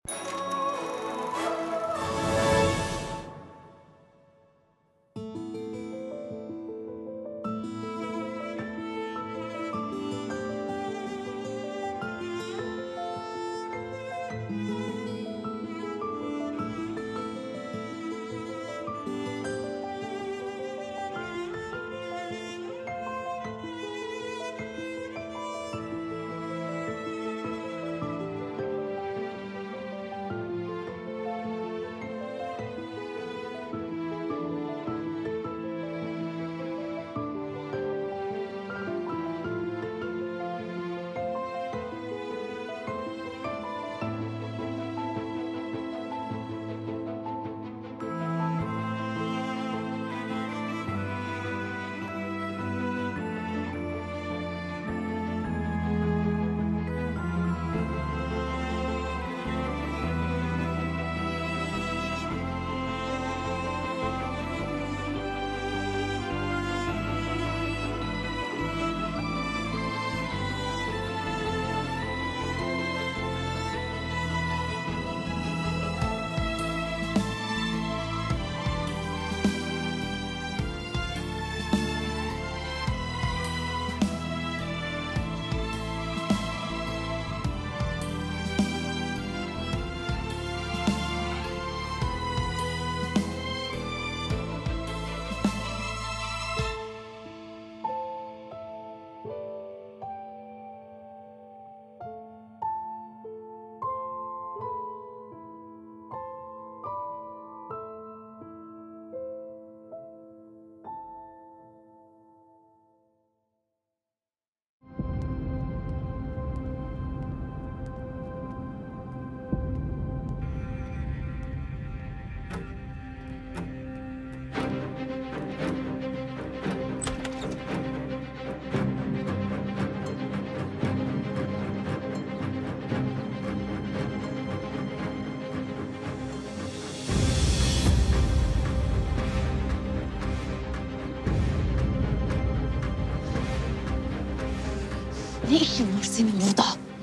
Ne işin var senin burada?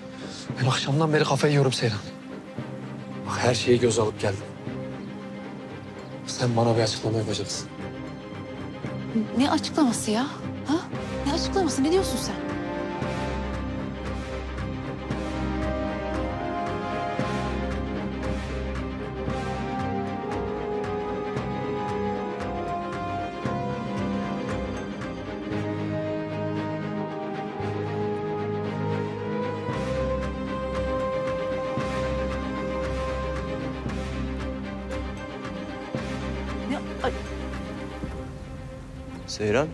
Ben akşamdan beri kafayı yiyorum Seyran. Bak her şeyi göze alıp geldim. Sen bana bir açıklama yapacaksın. Ne açıklaması ya? Ha? Ne açıklaması? Ne diyorsun sen? Ne? Ay, Seyran.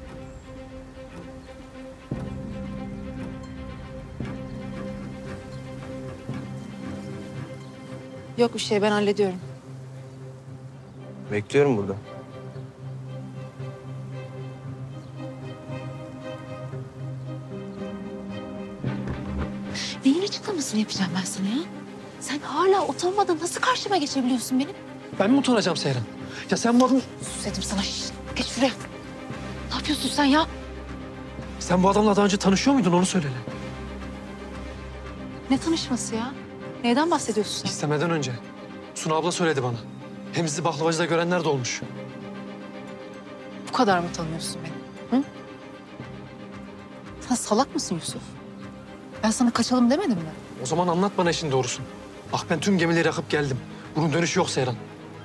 yok bir şey, ben hallediyorum. Bekliyorum burada. Neyin açıklamasını yapacağım ben sana ya? Sen hala utanmadan nasıl karşıma geçebiliyorsun benim? Ben mi utanacağım Seyran? Ya sen bu adamı... Sus dedim sana. Şişt, geç şuraya. Ne yapıyorsun sen ya? Sen bu adamla daha önce tanışıyor muydun onu söyle. Ne tanışması ya? Neyden bahsediyorsun sen? İstemeden önce. Suna abla söyledi bana. Hem bizi baklavacıda görenler de olmuş. Bu kadar mı tanıyorsun beni? Hı? Sen salak mısın Yusuf? Ben sana kaçalım demedim mi? O zaman anlat bana işin doğrusunu. Bak ben tüm gemileri yakıp geldim. Bunun dönüşü yok Seyran.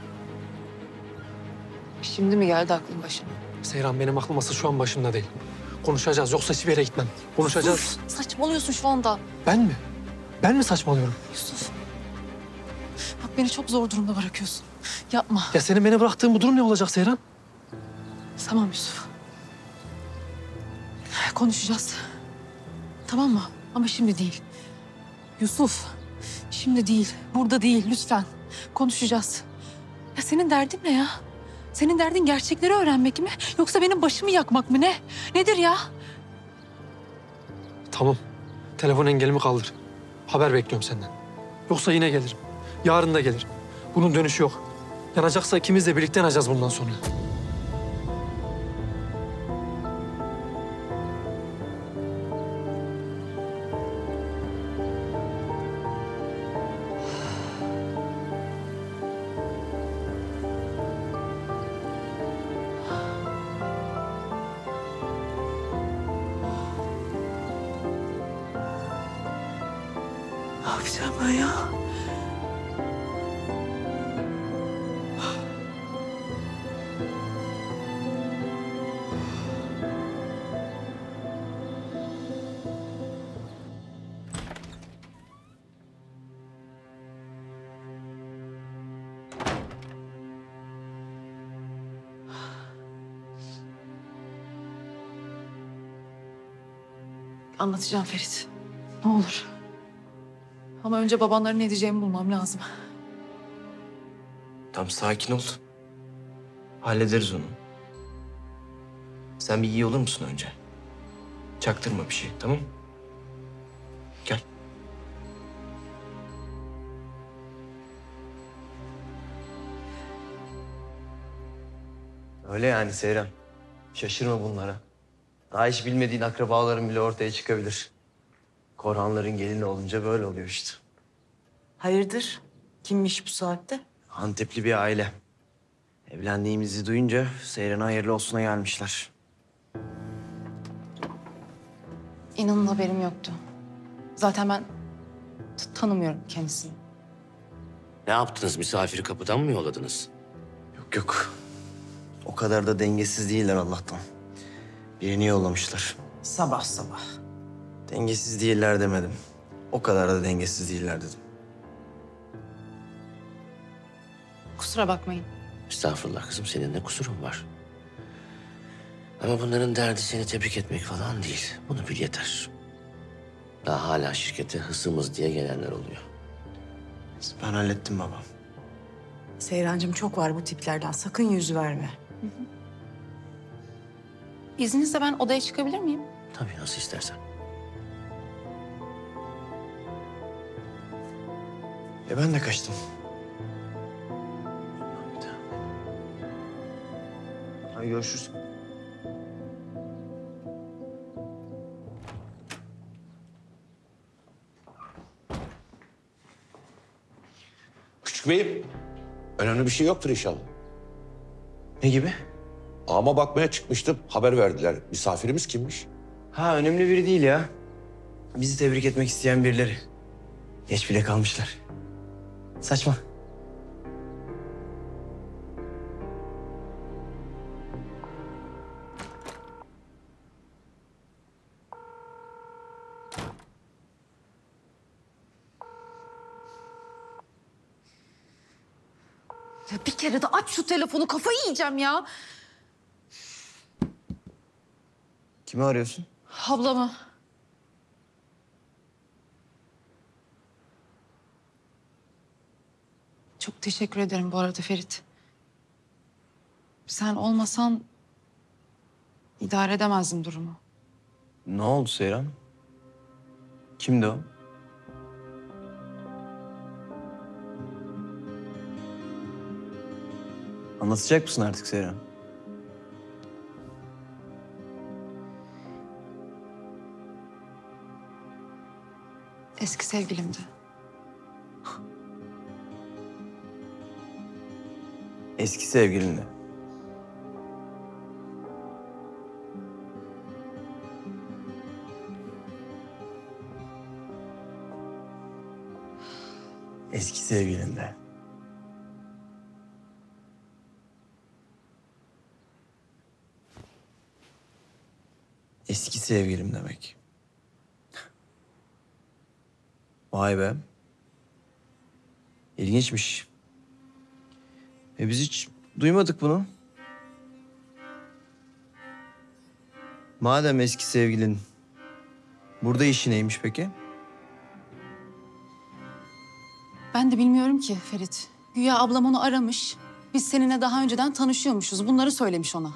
Şimdi mi geldi aklın başına? Seyran benim aklım asıl şu an başımda değil. Konuşacağız yoksa hiçbir yere gitmem. Konuşacağız. Sus, saçmalıyorsun şu anda. Ben mi? Ben mi saçmalıyorum? Yusuf. Bak beni çok zor durumda bırakıyorsun. Yapma. Ya senin beni bıraktığın bu durum ne olacak Seyran? Tamam Yusuf. Konuşacağız. Tamam mı? Ama şimdi değil. Yusuf. Şimdi değil. Burada değil. Lütfen. Konuşacağız. Ya senin derdin ne ya? Senin derdin gerçekleri öğrenmek mi? Yoksa benim başımı yakmak mı? Ne? Nedir ya? Tamam. Telefon engelimi kaldır. Haber bekliyorum senden. Yoksa yine gelirim. Yarın da gelirim. Bunun dönüşü yok. Yanacaksa ikimiz de birlikte yanacağız bundan sonra. yapacağım ben ya? Anlatacağım Ferit. Ne olur. Ama önce babanların ne diyeceğimi bulmam lazım. Tamam, sakin ol. Hallederiz onu. Sen bir iyi olur musun önce? Çaktırma bir şey, tamam? Gel. Öyle yani Seyran. Şaşırma bunlara. Daha hiç bilmediğin akrabaların bile ortaya çıkabilir. Korhanların gelini olunca böyle oluyor işte. Hayırdır? Kimmiş bu saatte? Antepli bir aile. Evlendiğimizi duyunca Seyran'a hayırlı olsuna gelmişler. İnanın haberim yoktu. Zaten ben tanımıyorum kendisini. Ne yaptınız? Misafiri kapıdan mı yolladınız? Yok yok. O kadar da dengesiz değiller Allah'tan. Birini yollamışlar. Sabah sabah. Dengesiz değiller demedim. O kadar da dengesiz değiller dedim. Kusura bakmayın. Estağfurullah kızım, senin ne kusurun var? Ama bunların derdi seni tebrik etmek falan değil. Bunu bil yeter. Daha hala şirkete hısımız diye gelenler oluyor. Ben hallettim baba. Seyrancığım çok var bu tiplerden. Sakın yüz verme. İzninizle ben odaya çıkabilir miyim? Tabii, nasıl istersen. Ben de kaçtım. Hadi görüşürüz. Küçük beyim, önemli bir şey yoktur inşallah. Ne gibi? Ağama bakmaya çıkmıştım, haber verdiler. Misafirimiz kimmiş? Ha, önemli biri değil ya. Bizi tebrik etmek isteyen birileri. Geç bile kalmışlar. Saçma. Ya bir kere de aç şu telefonu, kafayı yiyeceğim ya. Kimi arıyorsun? Ablamı. Çok teşekkür ederim bu arada Ferit. Sen olmasan idare edemezdim durumu. Ne oldu Seyran? Kimdi o? Anlatacak mısın artık Seyran? Eski sevgilimdi. Eski sevgilinle. Eski sevgilinle. Eski sevgilim demek. Vay be. İlginçmiş. Biz hiç duymadık bunu. Madem eski sevgilin, burada işi neymiş peki? Ben de bilmiyorum ki Ferit. Güya ablam onu aramış. Biz seninle daha önceden tanışıyormuşuz. Bunları söylemiş ona.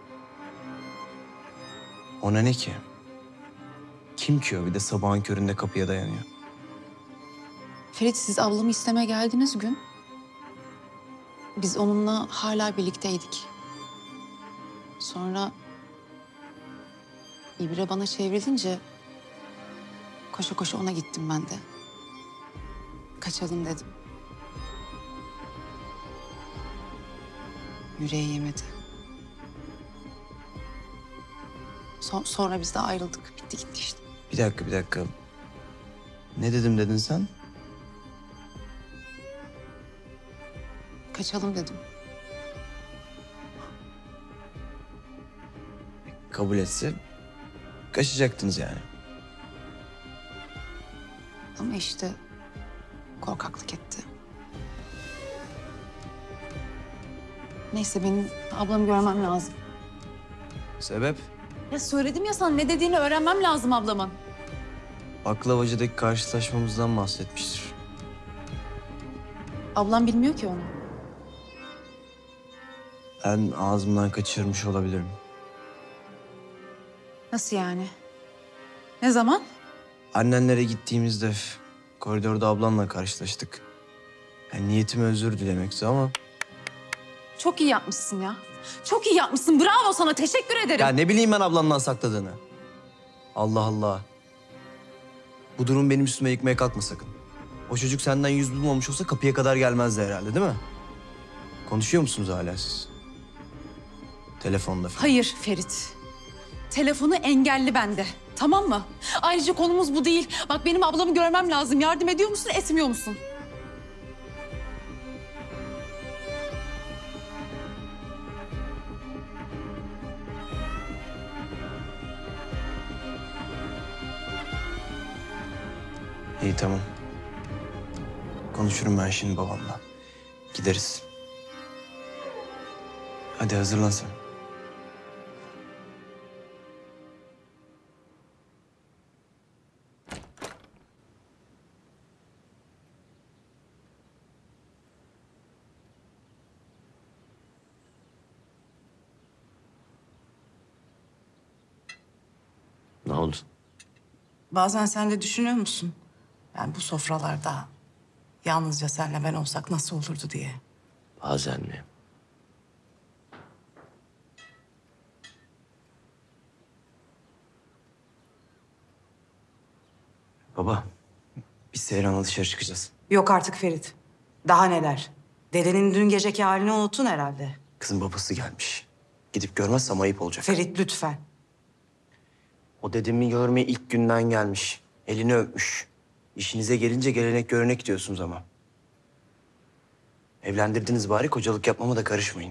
Ona ne ki? Kim ki o? Bir de sabahın köründe kapıya dayanıyor. Ferit, siz ablamı istemeye geldiğiniz gün biz onunla hala birlikteydik. Sonra İbre bana çevrilince koşa koşa ona gittim ben de. Kaçalım dedim. Yüreği yemedi. Sonra biz de ayrıldık. Bitti gitti işte. Bir dakika. Ne dedim dedin sen? Kaçalım dedim. Kabul etse kaçacaktınız yani. Ama işte korkaklık etti. Neyse benim ablamı görmem lazım. Sebep? Ya söyledim ya sana ne dediğini öğrenmem lazım ablamın. Baklavacıdaki karşılaşmamızdan bahsetmiştir. Ablam bilmiyor ki onu. Ben ağzımdan kaçırmış olabilirim. Nasıl yani? Ne zaman? Annenlere gittiğimizde koridorda ablanla karşılaştık. Yani niyetim özür dilemekti ama... Çok iyi yapmışsın ya. Çok iyi yapmışsın. Bravo sana. Teşekkür ederim. Ya ne bileyim ben ablandan sakladığını. Allah Allah. Bu durum benim üstüme yıkmaya kalkma sakın. O çocuk senden yüz bulmamış olsa kapıya kadar gelmezdi herhalde değil mi? Konuşuyor musunuz hala siz? Telefonda falan. Hayır Ferit. Telefonu engelli bende. Tamam mı? Ayrıca konumuz bu değil. Bak benim ablamı görmem lazım. Yardım ediyor musun, etmiyor musun? İyi tamam. Konuşurum ben şimdi babamla. Gideriz. Hadi hazırlan sen. Ne oldu? Bazen sen de düşünüyor musun? Yani bu sofralarda yalnızca senle ben olsak nasıl olurdu diye. Bazen mi? Baba, biz Seyran'la dışarı çıkacağız. Yok artık Ferit. Daha neler? Dedenin dün geceki halini unuttun herhalde. Kızın babası gelmiş. Gidip görmezsem ayıp olacak. Ferit lütfen. O dedemi görmeye ilk günden gelmiş. Elini öpmüş. İşinize gelince gelenek görenek diyorsunuz ama. Evlendirdiniz bari kocalık yapmama da karışmayın.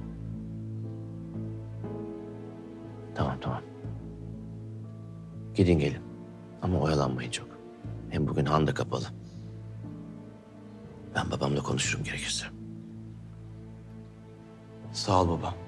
Tamam. Gidin gelin. Ama oyalanmayın çok. Hem bugün han da kapalı. Ben babamla konuşurum gerekirse. Sağ ol baba.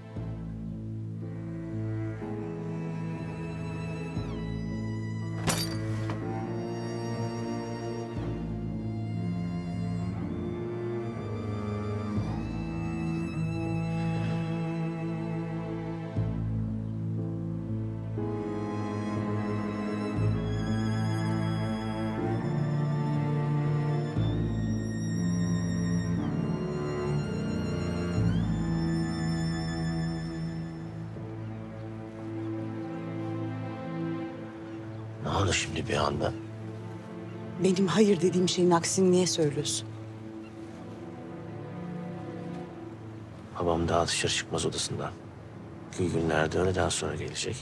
Ne oldu şimdi bir anda? Benim hayır dediğim şeyin aksini niye söylüyorsun? Babam daha dışarı çıkmaz odasından. Günlerde öğleden sonra gelecek.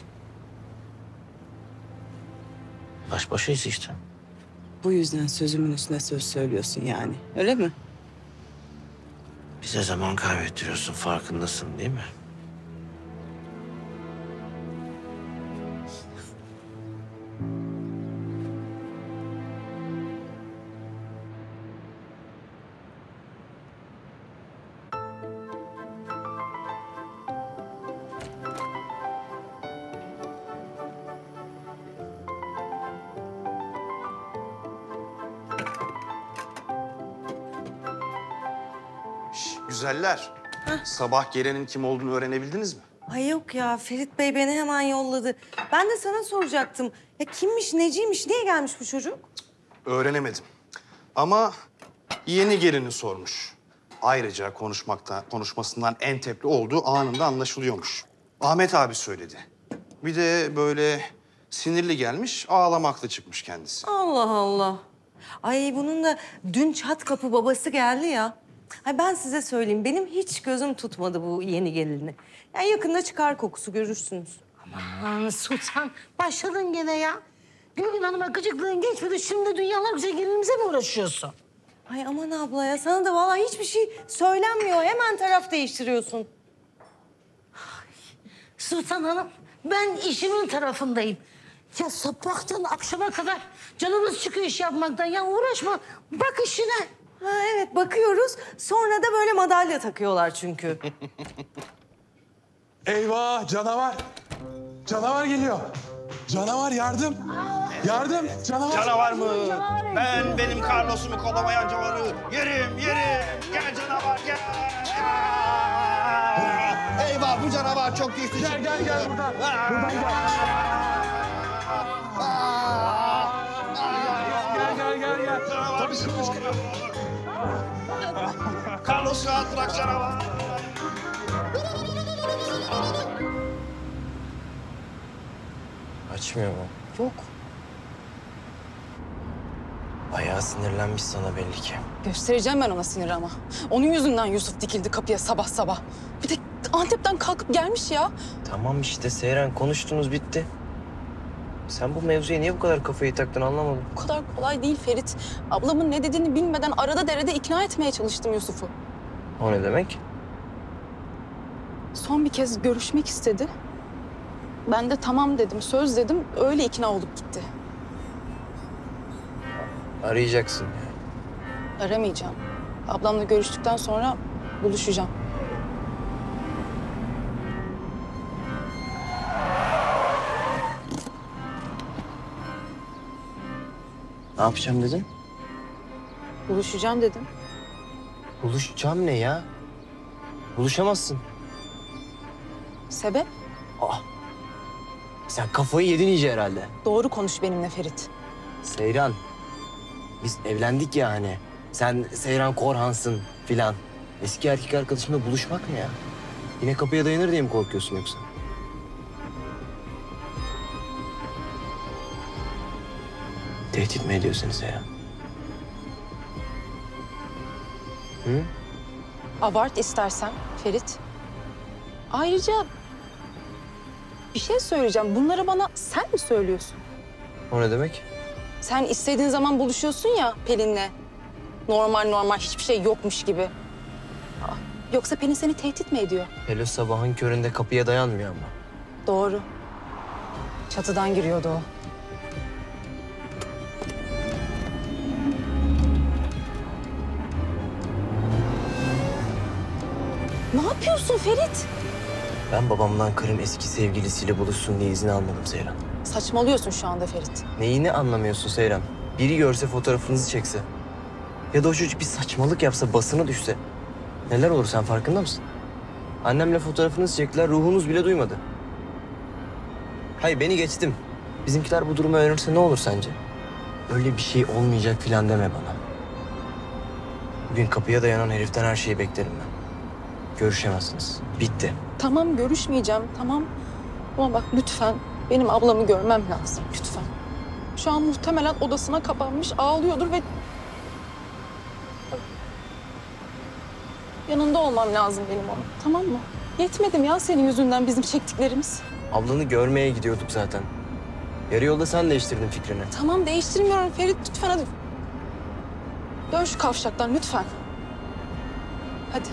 Baş başayız işte. Bu yüzden sözümün üstüne söz söylüyorsun yani. Öyle mi? Bize zaman kaybettiriyorsun, farkındasın değil mi? Güzeller. Sabah gelenin kim olduğunu öğrenebildiniz mi? Ay yok ya, Ferit Bey beni hemen yolladı. Ben de sana soracaktım. Ya kimmiş, neciymiş, niye gelmiş bu çocuk? Öğrenemedim. Ama yeni gelini sormuş. Ayrıca konuşmasından Entepli olduğu anında anlaşılıyormuş. Ahmet abi söyledi. Bir de böyle sinirli gelmiş, ağlamakla çıkmış kendisi. Allah Allah. Ay bunun da dün çat kapı babası geldi ya. Ay ben size söyleyeyim, benim hiç gözüm tutmadı bu yeni gelini. Yani yakında çıkar kokusu, görürsünüz. Aman Sultan, başladın gene ya. Gülgün Hanım'a gıcıklığın geçmedi, şimdi dünyalar güzel gelinimize mi uğraşıyorsun? Ay aman abla ya sana da vallahi hiçbir şey söylenmiyor. Hemen taraf değiştiriyorsun. Sultan Hanım, ben işimin tarafındayım. Ya sabahtan akşama kadar canımız çıkıyor iş yapmaktan. Ya uğraşma, bak işine. Ha evet bakıyoruz. Sonra da böyle madalya takıyorlar çünkü. Eyvah canavar. Canavar geliyor. Canavar yardım. Yardım canavar. Canavar mı? Benim Carlos'umu kolamayan canavarı. Yerim. Gel canavar gel. Eyvah bu canavar çok güçlü. Gel buradan. Buradan gel. Gel. Canavar Carlos'u rahat bırak canavar. Açmıyor mu? Yok. Bayağı sinirlenmiş sana belli ki. Göstereceğim ben ona sinir ama. Onun yüzünden Yusuf dikildi kapıya sabah sabah. Bir de Antep'ten kalkıp gelmiş ya. Tamam işte Seyran konuştunuz bitti. Sen bu mevzuya niye bu kadar kafayı taktın anlamadım. Bu kadar kolay değil Ferit. Ablamın ne dediğini bilmeden arada derede ikna etmeye çalıştım Yusuf'u. O ne demek? Son bir kez görüşmek istedi. Ben de tamam dedim, söz dedim. Öyle ikna olup gitti. Arayacaksın. Aramayacağım. Ablamla görüştükten sonra buluşacağım. Ne yapacağım dedin? Buluşacağım dedim. Buluşacağım ne ya? Buluşamazsın. Sebep? Sen kafayı yedin iyice herhalde. Doğru konuş benimle Ferit. Seyran, biz evlendik ya hani. Sen Seyran Korhan'sın filan. Eski erkek arkadaşımla buluşmak ne ya? Yine kapıya dayanır diye mi korkuyorsun yoksa? Tehdit mi ediyorsun Seyran? Hı? Abart istersen Ferit. Ayrıca bir şey söyleyeceğim. Bunları bana sen mi söylüyorsun? O ne demek? Sen istediğin zaman buluşuyorsun ya Pelin'le. Normal hiçbir şey yokmuş gibi. Aa, yoksa Pelin seni tehdit mi ediyor? Hele sabahın köründe kapıya dayanmıyor ama. Doğru. Çatıdan giriyordu o. Ne yapıyorsun Ferit? Ben babamdan karım eski sevgilisiyle buluşsun diye izin almadım Seyran. Saçmalıyorsun şu anda Ferit. Neyini anlamıyorsun Seyran? Biri görse fotoğrafınızı çekse. Ya da o çocuk bir saçmalık yapsa, basına düşse. Neler olur sen farkında mısın? Annemle fotoğrafınızı çektiler, ruhunuz bile duymadı. Hayır beni geçtim. Bizimkiler bu durumu öğrenirse ne olur sence? Öyle bir şey olmayacak filan deme bana. Bugün kapıya dayanan heriften her şeyi beklerim ben. Görüşemezsiniz. Bitti. Tamam görüşmeyeceğim tamam. Ama bak lütfen benim ablamı görmem lazım lütfen. Şu an muhtemelen odasına kapanmış ağlıyordur ve... Yanında olmam lazım benim onun tamam mı? Yetmedi mi ya senin yüzünden bizim çektiklerimiz? Ablanı görmeye gidiyorduk zaten. Yarı yolda sen değiştirdin fikrini. Tamam değiştirmiyorum Ferit lütfen hadi. Dön şu kavşaktan lütfen. Hadi.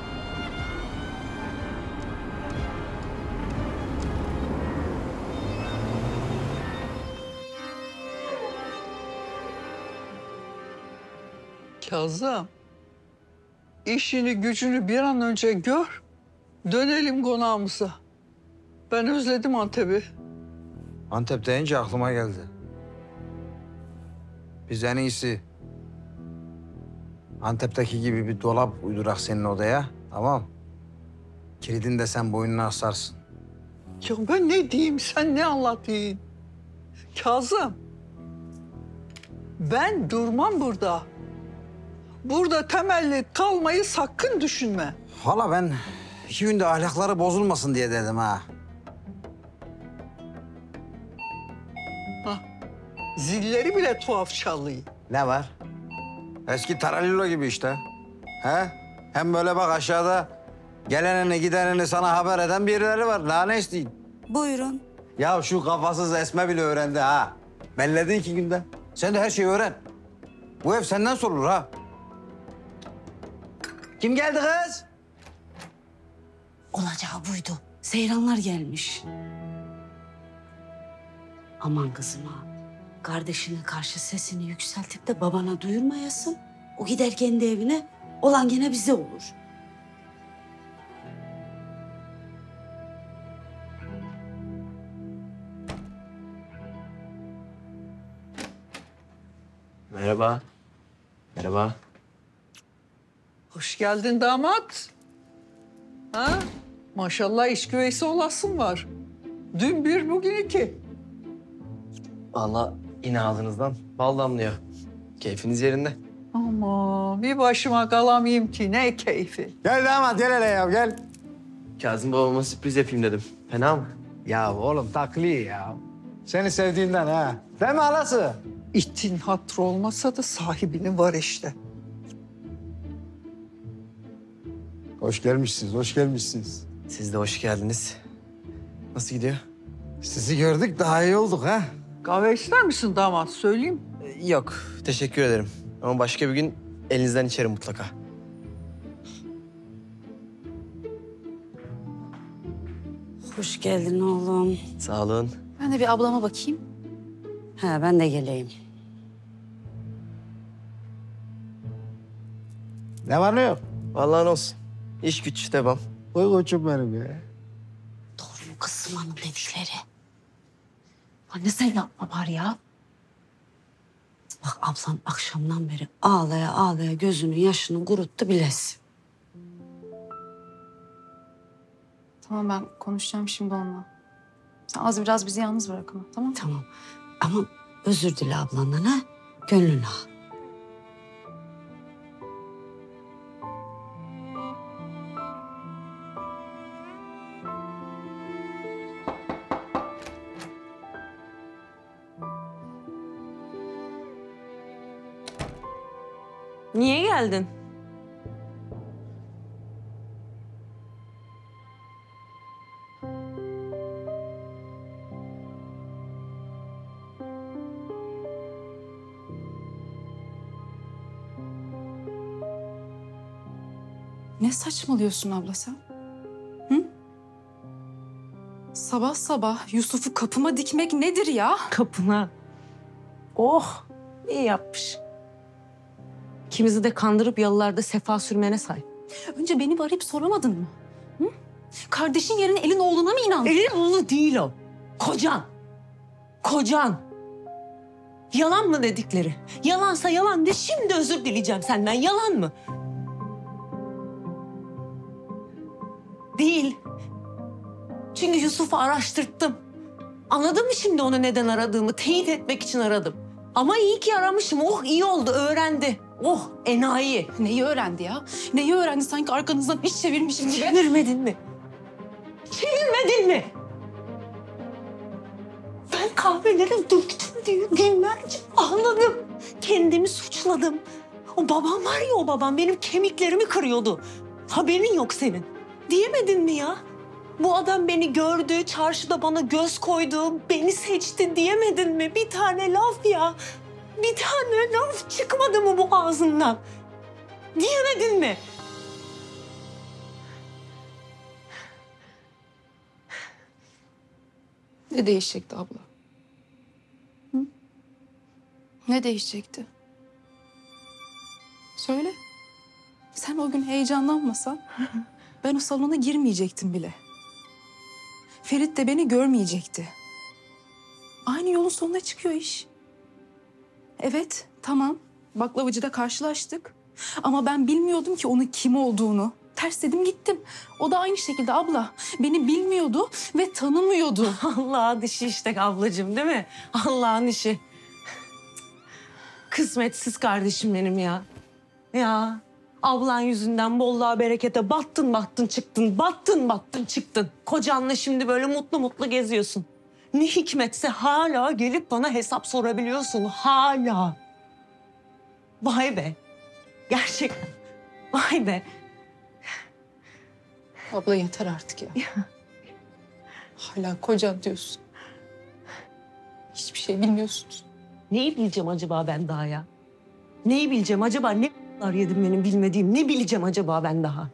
Kazım, işini gücünü bir an önce gör, dönelim konağımıza. Ben özledim Antep'i. Antep deyince aklıma geldi. Biz en iyisi Antep'teki gibi bir dolap uydurak senin odaya, tamam. Kilidini de sen boynuna asarsın. Ya ben ne diyeyim, sen ne anlatayım? Kazım, ben durmam burada. Burada temelli kalmayı sakın düşünme. Hala ben 2 günde ahlakları bozulmasın diye dedim ha. Zilleri bile tuhaf çalıyor. Ne var? Eski Taralilo gibi işte. He? Hem böyle bak aşağıda gelenini gidenini sana haber eden birileri var. Daha ne isteyeyim? Buyurun. Ya şu kafasız Esme bile öğrendi ha. Belledi 2 günde. Sen de her şeyi öğren. Bu ev senden sorulur ha. Kim geldi kız? Olacağı buydu. Seyranlar gelmiş. Aman kızım ha. Kardeşine karşı sesini yükseltip de babana duyurmayasın. O gider kendi evine, olan gene bize olur. Merhaba. Merhaba. Hoş geldin damat. Ha? Maşallah iş güveysi olasın var. Dün bir, bugün iki. Vallahi yine ağzınızdan bal damlıyor. Keyfiniz yerinde. Ama bir başıma kalamayayım ki ne keyfi. Gel damat gel hele ya gel. Kazım babama sürpriz yapayım dedim. Fena mı? Ya oğlum takli ya. Seni sevdiğinden ha. Değil mi halası? İtin hatırı olmasa da sahibinin var işte. Hoş gelmişsiniz, hoş gelmişsiniz. Siz de hoş geldiniz. Nasıl gidiyor? Sizi gördük daha iyi olduk ha. Kahve ister misin damat söyleyeyim? Yok, teşekkür ederim. Ama başka bir gün elinizden içerim mutlaka. Hoş geldin oğlum. Sağ olun. Ben de bir ablama bakayım. Ha ben de geleyim. Ne var ne yok? Vallahi ne olsun. İş güç devam. Oy koçum benim ya. Doğru mu kızım hanım dedikleri? Anne sen yapma var ya. Bak ablan akşamdan beri ağlaya ağlaya gözünün yaşını kuruttu bilesin. Tamam ben konuşacağım şimdi onunla. Sen az biraz bizi yalnız bırak ama tamam mı? Tamam ama özür dile ablandan ha. Gönlünü al. Niye geldin? Ne saçmalıyorsun abla sen? Hı? Sabah sabah Yusuf'u kapıma dikmek nedir ya? Kapına. Oh, iyi yapmış. İkimizi de kandırıp yalılarda sefa sürmene say. Önce beni bir arayıp soramadın mı? Hı? Kardeşin yerine elin oğluna mı inandın? Elin oğlu değil o. Kocan. Kocan. Yalan mı dedikleri? Yalansa yalan de şimdi özür dileyeceğim senden. Yalan mı? Değil. Çünkü Yusuf'u araştırttım. Anladın mı şimdi onu neden aradığımı? Teyit etmek için aradım. Ama iyi ki aramışım. Oh iyi oldu öğrendi. Oh enayi. Neyi öğrendi ya? Neyi öğrendi sanki arkanızdan iş çevirmişim gibi? Çevirmedin mi? Çevirmedin mi? Ben kahvelere döktüm diye günlerce ağladım. Kendimi suçladım. O babam var ya o babam benim kemiklerimi kırıyordu. Haberin yok senin. Diyemedin mi ya? Bu adam beni gördü, çarşıda bana göz koydu, beni seçti diyemedin mi? Bir tane laf ya. Bir tane laf çıkmadı mı bu ağzından? Diyemedin mi? Ne değişecekti abla? Hı? Ne değişecekti? Söyle. Sen o gün heyecanlanmasan ben o salona girmeyecektim bile. Ferit de beni görmeyecekti. Aynı yolun sonuna çıkıyor iş. Evet, tamam. Baklavacıda karşılaştık. Ama ben bilmiyordum ki onun kim olduğunu. Ters dedim gittim. O da aynı şekilde abla. Beni bilmiyordu ve tanımıyordu. Allah'ın işi işte ablacığım değil mi? Allah'ın işi. Kısmetsiz kardeşim benim ya. Ya ablan yüzünden bolluğa berekete battın çıktın. Battın çıktın. Kocanla şimdi böyle mutlu mutlu geziyorsun. Ne hikmetse hala gelip bana hesap sorabiliyorsun. Hala. Vay be. Gerçekten. Vay be. Abla yeter artık ya. Hala kocan diyorsun. Hiçbir şey bilmiyorsunuz. Neyi bileceğim acaba ben daha ya? Neyi bileceğim acaba? Ne yedim benim bilmediğim. Ne bileceğim acaba ben daha?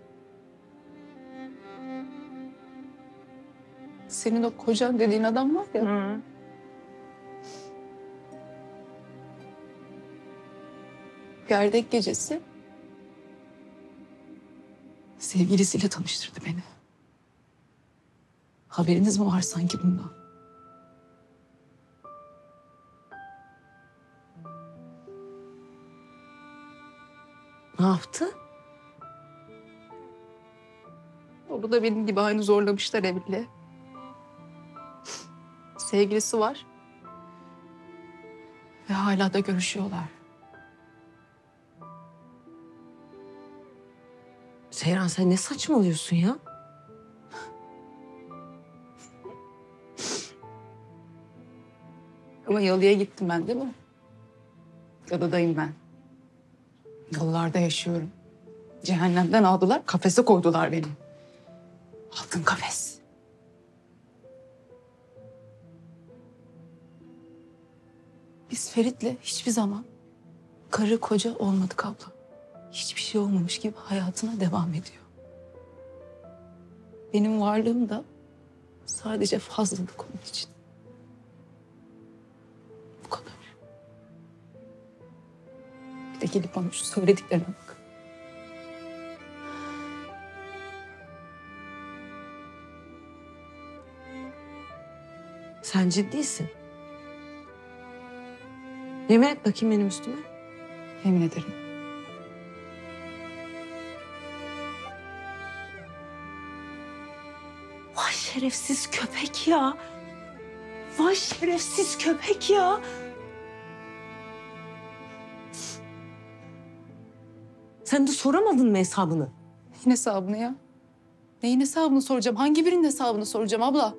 Senin o kocan dediğin adam var ya. Hı. Gerdek gecesi sevgilisiyle tanıştırdı beni. Haberiniz mi var sanki bundan? Ne yaptı? Onu da benim gibi aynı zorlamışlar evliliğe. Sevgilisi var. Ve hala da görüşüyorlar. Seyran sen ne saçmalıyorsun ya? Ama yalıya gittim ben değil mi? Yalıdayım ben. Yalılarda yaşıyorum. Cehennemden aldılar, kafese koydular beni. Altın kafes. Biz Ferit'le hiçbir zaman karı koca olmadık abla. Hiçbir şey olmamış gibi hayatına devam ediyor. Benim varlığım da sadece fazlalık onun için. Bu kadar. Bir de gelip bana şu söylediklerine bak. Sen ciddisin. Yemin et bakayım benim üstüme. Yemin ederim. Vay şerefsiz köpek ya. Vay şerefsiz köpek ya. Sen de soramadın mı hesabını? Neyin hesabını ya? Neyin hesabını soracağım? Hangi birinin hesabını soracağım abla?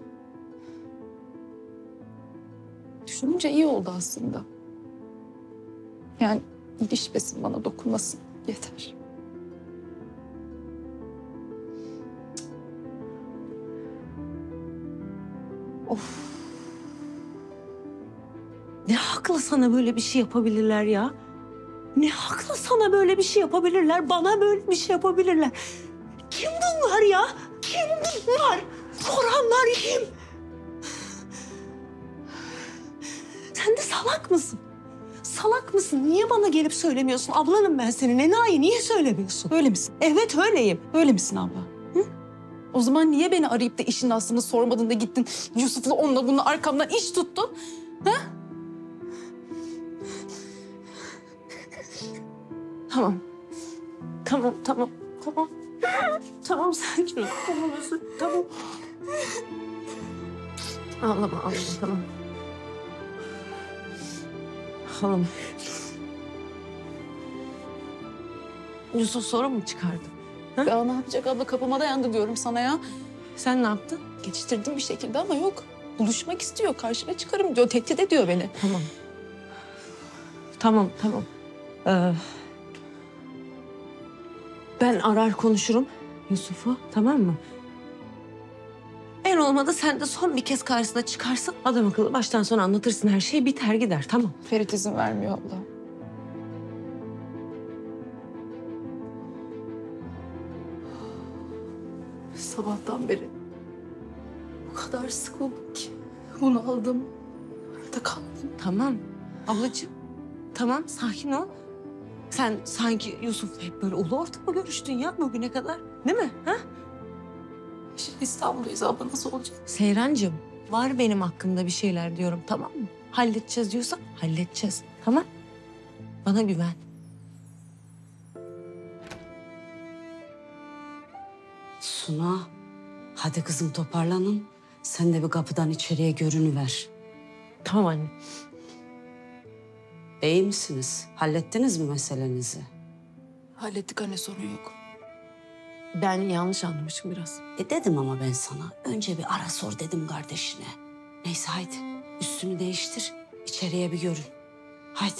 Düşününce iyi oldu aslında. Yani ilişmesin, bana dokunmasın. Yeter. Of. Ne hakla sana böyle bir şey yapabilirler ya? Ne hakla sana böyle bir şey yapabilirler? Bana böyle bir şey yapabilirler. Kim bunlar ya? Kim bunlar? Soranlar kim? Sen de salak mısın? Salak mısın? Niye bana gelip söylemiyorsun? Ablanım ben senin. Enayi niye söylemiyorsun? Öyle misin? Evet öyleyim. Öyle misin abla? Hı? O zaman niye beni arayıp da işin aslını sormadın da gittin Yusuf'la onunla bununla arkamdan iş tuttun? Ha? Tamam. Tamam, tamam, tamam. Tamam sakin ol. Tamam, tamam. Ağlama, ağlama, tamam. Ağlama. Yusuf sorun mu çıkardı? Ya ne yapacak abla? Kapıma dayandı diyorum sana ya. Sen ne yaptın? Geçiştirdim bir şekilde ama yok. Buluşmak istiyor, karşıma çıkarım diyor, tehdit ediyor beni. Tamam. Tamam, tamam. Ben arar konuşurum Yusuf'u, tamam mı? En olmadı sen de son bir kez karşısına çıkarsın. Adam akıllı baştan sona anlatırsın, her şey biter gider, tamam. Ferit izin vermiyor abla. Sabahtan beri o kadar sıkıldım ki. Bunaldım. Arada kaldım. Tamam ablacığım, tamam sakin ol. Sen sanki Yusuf'la hep böyle ulu orta mı görüştün ya bugüne kadar? Değil mi? Ha? Şimdi İstanbul'dayız abla, nasıl olacak? Seyrancığım, var benim hakkımda bir şeyler diyorum, tamam mı? Halledeceğiz diyorsan halledeceğiz, tamam? Bana güven. Suna, hadi kızım toparlanın. Sen de bir kapıdan içeriye görünüver. Tamam anne. İyi misiniz? Hallettiniz mi meselenizi? Hallettik anne, sorun yok. Ben yanlış anlamışım biraz. Dedim ama ben sana. Önce bir ara sor dedim kardeşine. Neyse haydi. Üstünü değiştir. İçeriye bir görün. Haydi.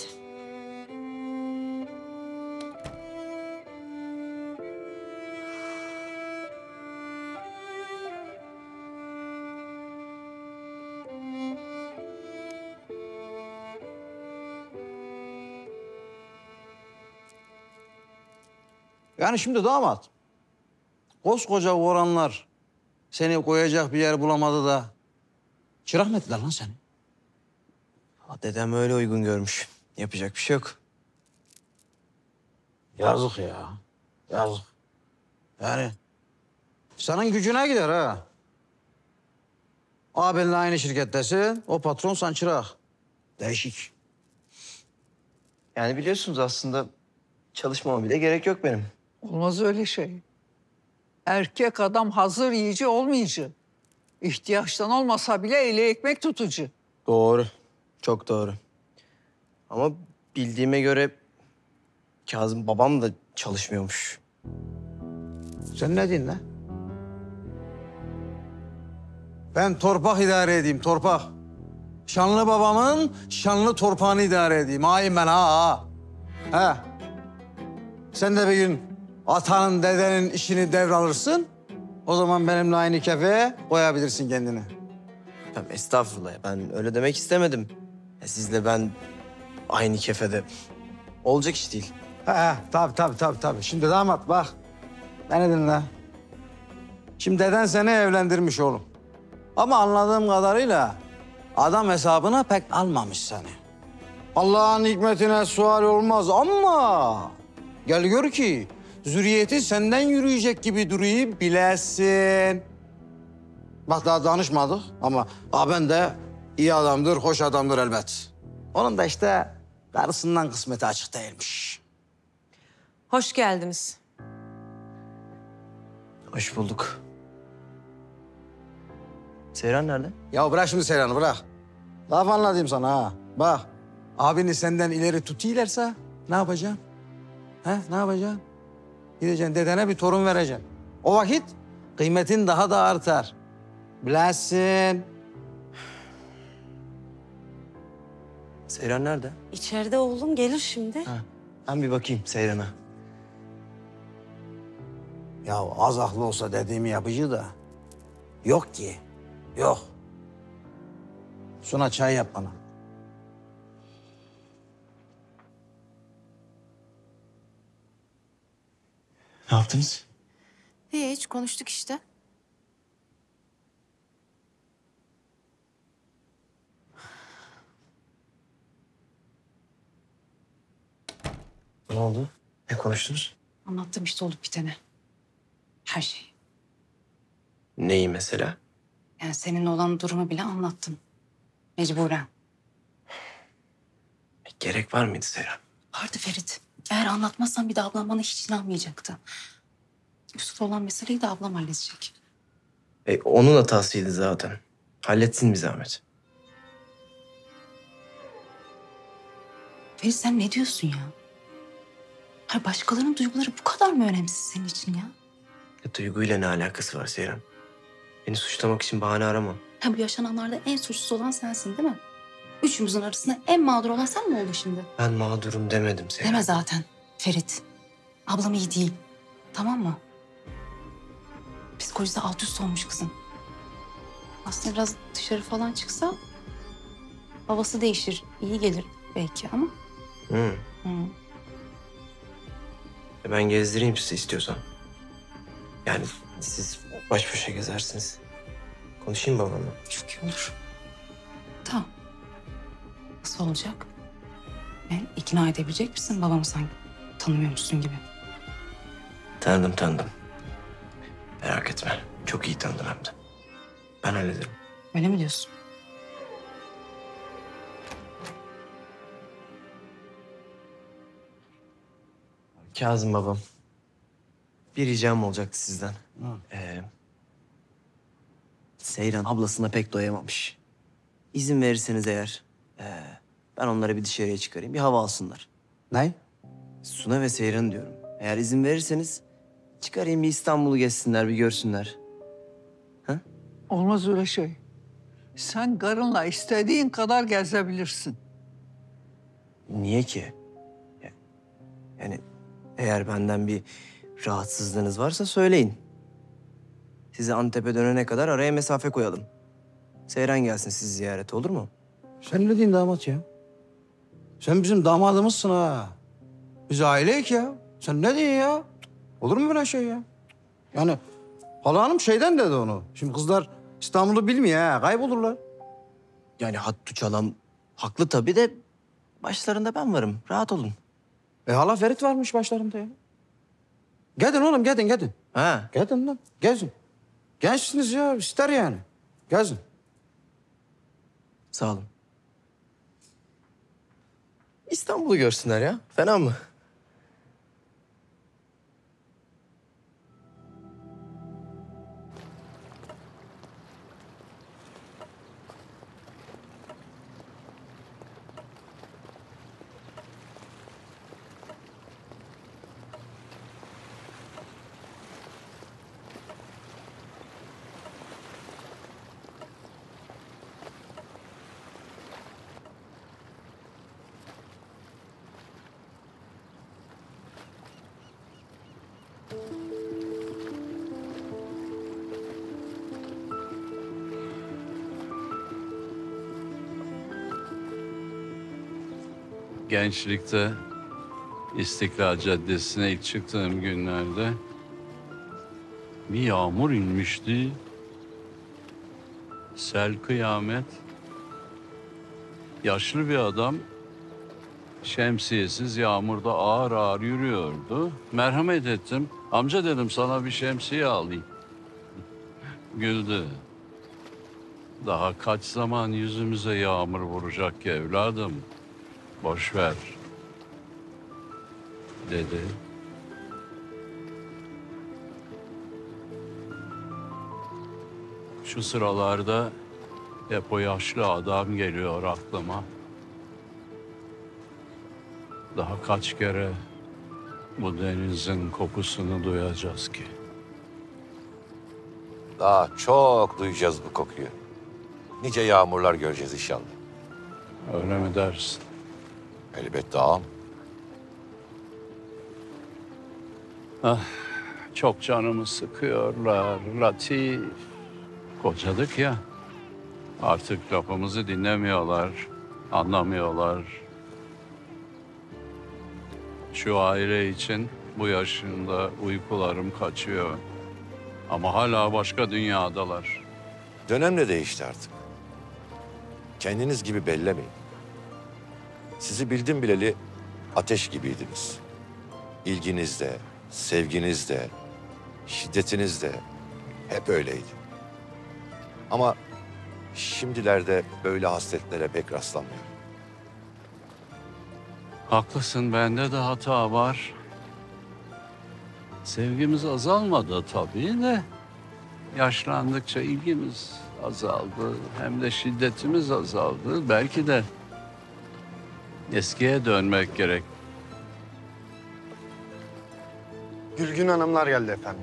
Yani şimdi damat, koskoca oranlar seni koyacak bir yer bulamadı da çırak mı ettiler lan seni? Dedem öyle uygun görmüş. Yapacak bir şey yok. Yazık ya, yazık. Yani senin gücüne gider ha. Abinle aynı şirkettesin, o patron sen çırak. Değişik. Yani biliyorsunuz aslında çalışmama bile gerek yok benim. Olmaz öyle şey. Erkek adam hazır yiyici olmayıcı. İhtiyaçtan olmasa bile eli ekmek tutucu. Doğru. Çok doğru. Ama bildiğime göre Kazım babam da çalışmıyormuş. Sen ne diyorsun lan? Ben torpak idare edeyim, torpak. Şanlı babamın şanlı torpağını idare edeyim. Hain ben ha. Ha. Sen de bir gün atanın, dedenin işini devralırsın. O zaman benimle aynı kefeye koyabilirsin kendini. Tamam, estağfurullah. Ben öyle demek istemedim. Sizle ben aynı kefede. Olacak iş değil. Tabii. Şimdi damat bak. Beni dinle. Şimdi deden seni evlendirmiş oğlum. Ama anladığım kadarıyla adam hesabına pek almamış seni. Allah'ın hikmetine sual olmaz ama gel gör ki zürriyeti senden yürüyecek gibi duruyor bilesin. Bak daha danışmadık ama ben de iyi adamdır, hoş adamdır elbet. Onun da işte karısından kısmeti açık değilmiş. Hoş geldiniz. Hoş bulduk. Seyran nerede? Ya bırak şimdi Seyran'ı bırak. Laf anlatayım sana ha. Bak abini senden ileri tutuyorlarsa ne yapacaksın? He ne yapacaksın? Gideceksin dedene bir torun vereceksin. O vakit kıymetin daha da artar. Bilesin. Seyran nerede? İçeride oğlum gelir şimdi. Ben bir bakayım Seyran'a. Ya az aklı olsa dediğimi yapıcı da yok ki. Yok. Suna çay yap bana. Ne yaptınız? Hiç konuştuk işte. Ne oldu? Ne konuştunuz? Anlattım işte olup biteni. Her şeyi. Neyi mesela? Yani seninle olan durumu bile anlattım. Mecburen. Gerek var mıydı Seyran? Vardı Ferit. Eğer anlatmazsan bir de ablam bana hiç inanmayacaktı. Yusuf olan meseleyi de ablam halledecek. Onun hatasıydı zaten. Halletsin bir zahmet. Ferit sen ne diyorsun ya? Hayır, başkalarının duyguları bu kadar mı önemsiz senin için ya? Duyguyla ne alakası var Seyran? Beni suçlamak için bahane arama. Ha, bu yaşananlarda en suçsuz olan sensin değil mi? Üçümüzün arasında en mağdur olan sen mi oldun şimdi? Ben mağdurum demedim Seyran. Deme zaten Ferit. Ablam iyi değil. Tamam mı? Psikolojisi alt üst olmuş kızın. Aslında biraz dışarı falan çıksa havası değişir. İyi gelir belki ama. Hı. Hı. Ben gezdireyim sizi istiyorsan. Yani siz baş başa gezersiniz. Konuşayım babamla. Çok iyi olur. Tamam. Nasıl olacak? İkna edebilecek misin babamı sen tanımıyormuşsun gibi? Tanıdım. Merak etme. Çok iyi tanıdım hem de. Ben hallederim. Öyle mi diyorsun? Kazım babam. Bir ricam olacaktı sizden. Seyran ablasına pek doyamamış. İzin verirseniz eğer ben onları bir dışarıya çıkarayım. Bir hava alsınlar. Ne? Suna ve Seyran diyorum. Eğer izin verirseniz çıkarayım bir İstanbul'u gezsinler, bir görsünler. Olmaz öyle şey. Sen karınla istediğin kadar gezebilirsin. Niye ki? Yani eğer benden bir rahatsızlığınız varsa söyleyin. Sizi Antep'e dönene kadar araya mesafe koyalım. Seyran gelsin sizi ziyarete, olur mu? Sen ne diyorsun damat ya? Sen bizim damadımızsın ha. Biz aileyik ya. Sen ne diyorsun ya? Olur mu böyle şey ya? Yani hala hanım şeyden dedi onu. Şimdi kızlar İstanbul'u bilmiyor ha, kaybolurlar. Yani Hattu çalan haklı tabii de başlarında ben varım. Rahat olun. Hala Ferit varmış başlarında ya. Gidin oğlum, gidin. Ha. Gidin lan, gezin. Gençsiniz ya, ister yani. Gezin. Sağ olun. İstanbul'u görsünler ya. Fena mı? Gençlikte İstiklal Caddesi'ne ilk çıktığım günlerde bir yağmur inmişti. Sel kıyamet. Yaşlı bir adam şemsiyesiz yağmurda ağır ağır yürüyordu. Merhamet ettim. Amca dedim sana bir şemsiye alayım. Güldü. Daha kaç zaman yüzümüze yağmur vuracak ki evladım? Boş ver, dedi. Şu sıralarda hep o yaşlı adam geliyor aklıma. Daha kaç kere bu denizin kokusunu duyacağız ki? Daha çok duyacağız bu kokuyu. Nice yağmurlar göreceğiz inşallah. Öyle mi dersin? Elbette ağam. Ah, çok canımı sıkıyorlar Latif. Kocadık ya. Artık lafımızı dinlemiyorlar, anlamıyorlar. Şu aile için bu yaşında uykularım kaçıyor. Ama hala başka dünyadalar. Dönem de değişti artık. Kendiniz gibi bellemeyin. Sizi bildim bileli ateş gibiydiniz. İlginiz de, sevginiz de, şiddetiniz de hep öyleydi. Ama şimdilerde böyle hasletlere pek rastlanmıyor. Haklısın, bende de hata var. Sevgimiz azalmadı tabii de yaşlandıkça ilgimiz azaldı. Hem de şiddetimiz azaldı. Belki de eskiye dönmek gerek. Gülgün Hanımlar geldi efendim.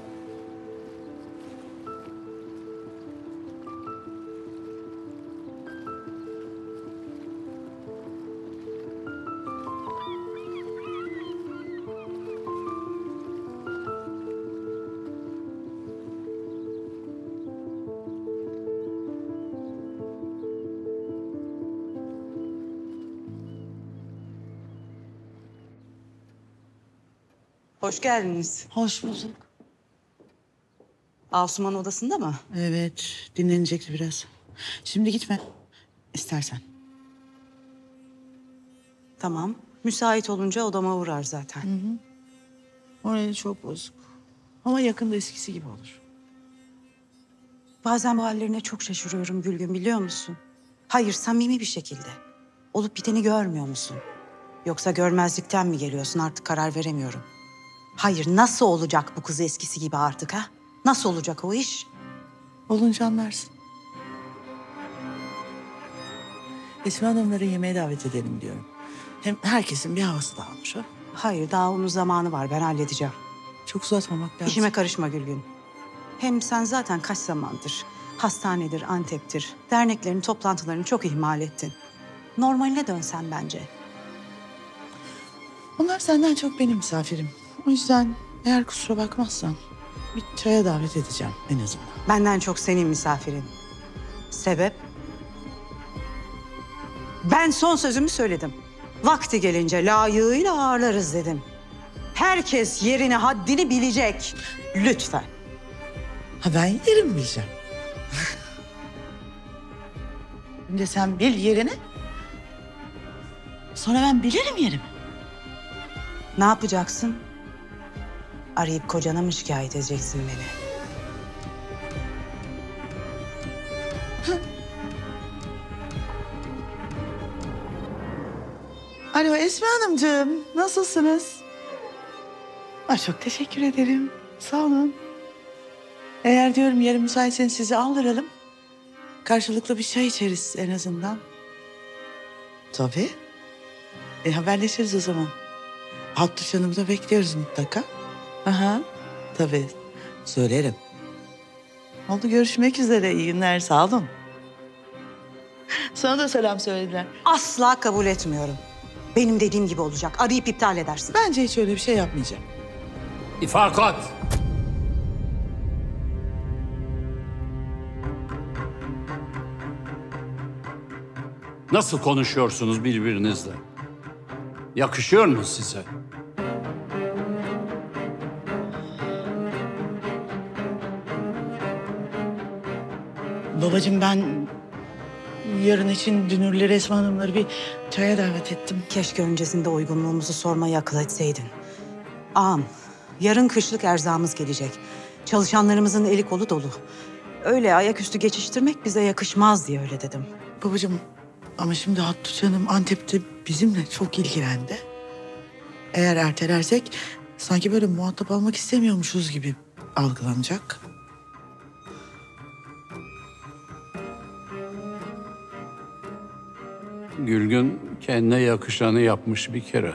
Hoş geldiniz. Hoş bulduk. Asuman odasında mı? Evet, dinlenecekti biraz. Şimdi gitme istersen. Tamam. Müsait olunca odama uğrar zaten. Orayı çok bozuk. Ama yakında eskisi gibi olur. Bazen bu hallerine çok şaşırıyorum Gülgün, biliyor musun? Hayır, samimi bir şekilde. Olup biteni görmüyor musun? Yoksa görmezlikten mi geliyorsun? Artık karar veremiyorum. Hayır, nasıl olacak bu kız eskisi gibi artık ha? Nasıl olacak o iş? Olunca anlarsın. Esma Hanımları yemeğe davet edelim diyorum. Hem herkesin bir havası dağılmış ha. Hayır, daha onun zamanı var. Ben halledeceğim. Çok uzatmamak lazım. İşime karışma Gülgün. Hem sen zaten kaç zamandır hastanedir, Antep'tir, derneklerin toplantılarını çok ihmal ettin. Normaline dönsen bence. Onlar senden çok benim misafirim. O yüzden eğer kusura bakmazsan bir çaya davet edeceğim en azından. Benden çok senin misafirin. Sebep? Ben son sözümü söyledim. Vakti gelince layığıyla ağırlarız dedim. Herkes yerini, haddini bilecek. Lütfen. Ha ben yerim bileceğim. Şimdi sen bil yerini. Sonra ben bilirim yerimi. Ne yapacaksın? Arayıp kocana mı şikayet edeceksin beni? Alo Esma Hanımcığım, nasılsınız? Ay, çok teşekkür ederim. Sağ olun. Eğer diyorum yarın müsaitseniz sizi aldıralım. Karşılıklı bir çay içeriz en azından. Tabii. Haberleşiriz o zaman. Hattı Hanım'ı da bekliyoruz mutlaka. Aha, tabii. Söylerim. Oldu, görüşmek üzere. İyi günler, sağ olun. Sana da selam söylediler. Asla kabul etmiyorum. Benim dediğim gibi olacak. Arayıp iptal edersin. Bence hiç öyle bir şey yapmayacağım. İfakat! Nasıl konuşuyorsunuz birbirinizle? Yakışıyor mu size? Babacığım ben yarın için Dünürleri Esma Hanımları bir çaya davet ettim. Keşke öncesinde uygunluğumuzu sormayı akıl etseydin. Ağam, yarın kışlık erzağımız gelecek. Çalışanlarımızın eli kolu dolu. Öyle ayaküstü geçiştirmek bize yakışmaz diye öyle dedim. Babacığım ama şimdi Hattı Hanım Antep'te bizimle çok ilgilendi. Eğer ertelersek sanki böyle muhatap almak istemiyormuşuz gibi algılanacak. Gülgün kendine yakışanı yapmış bir kere.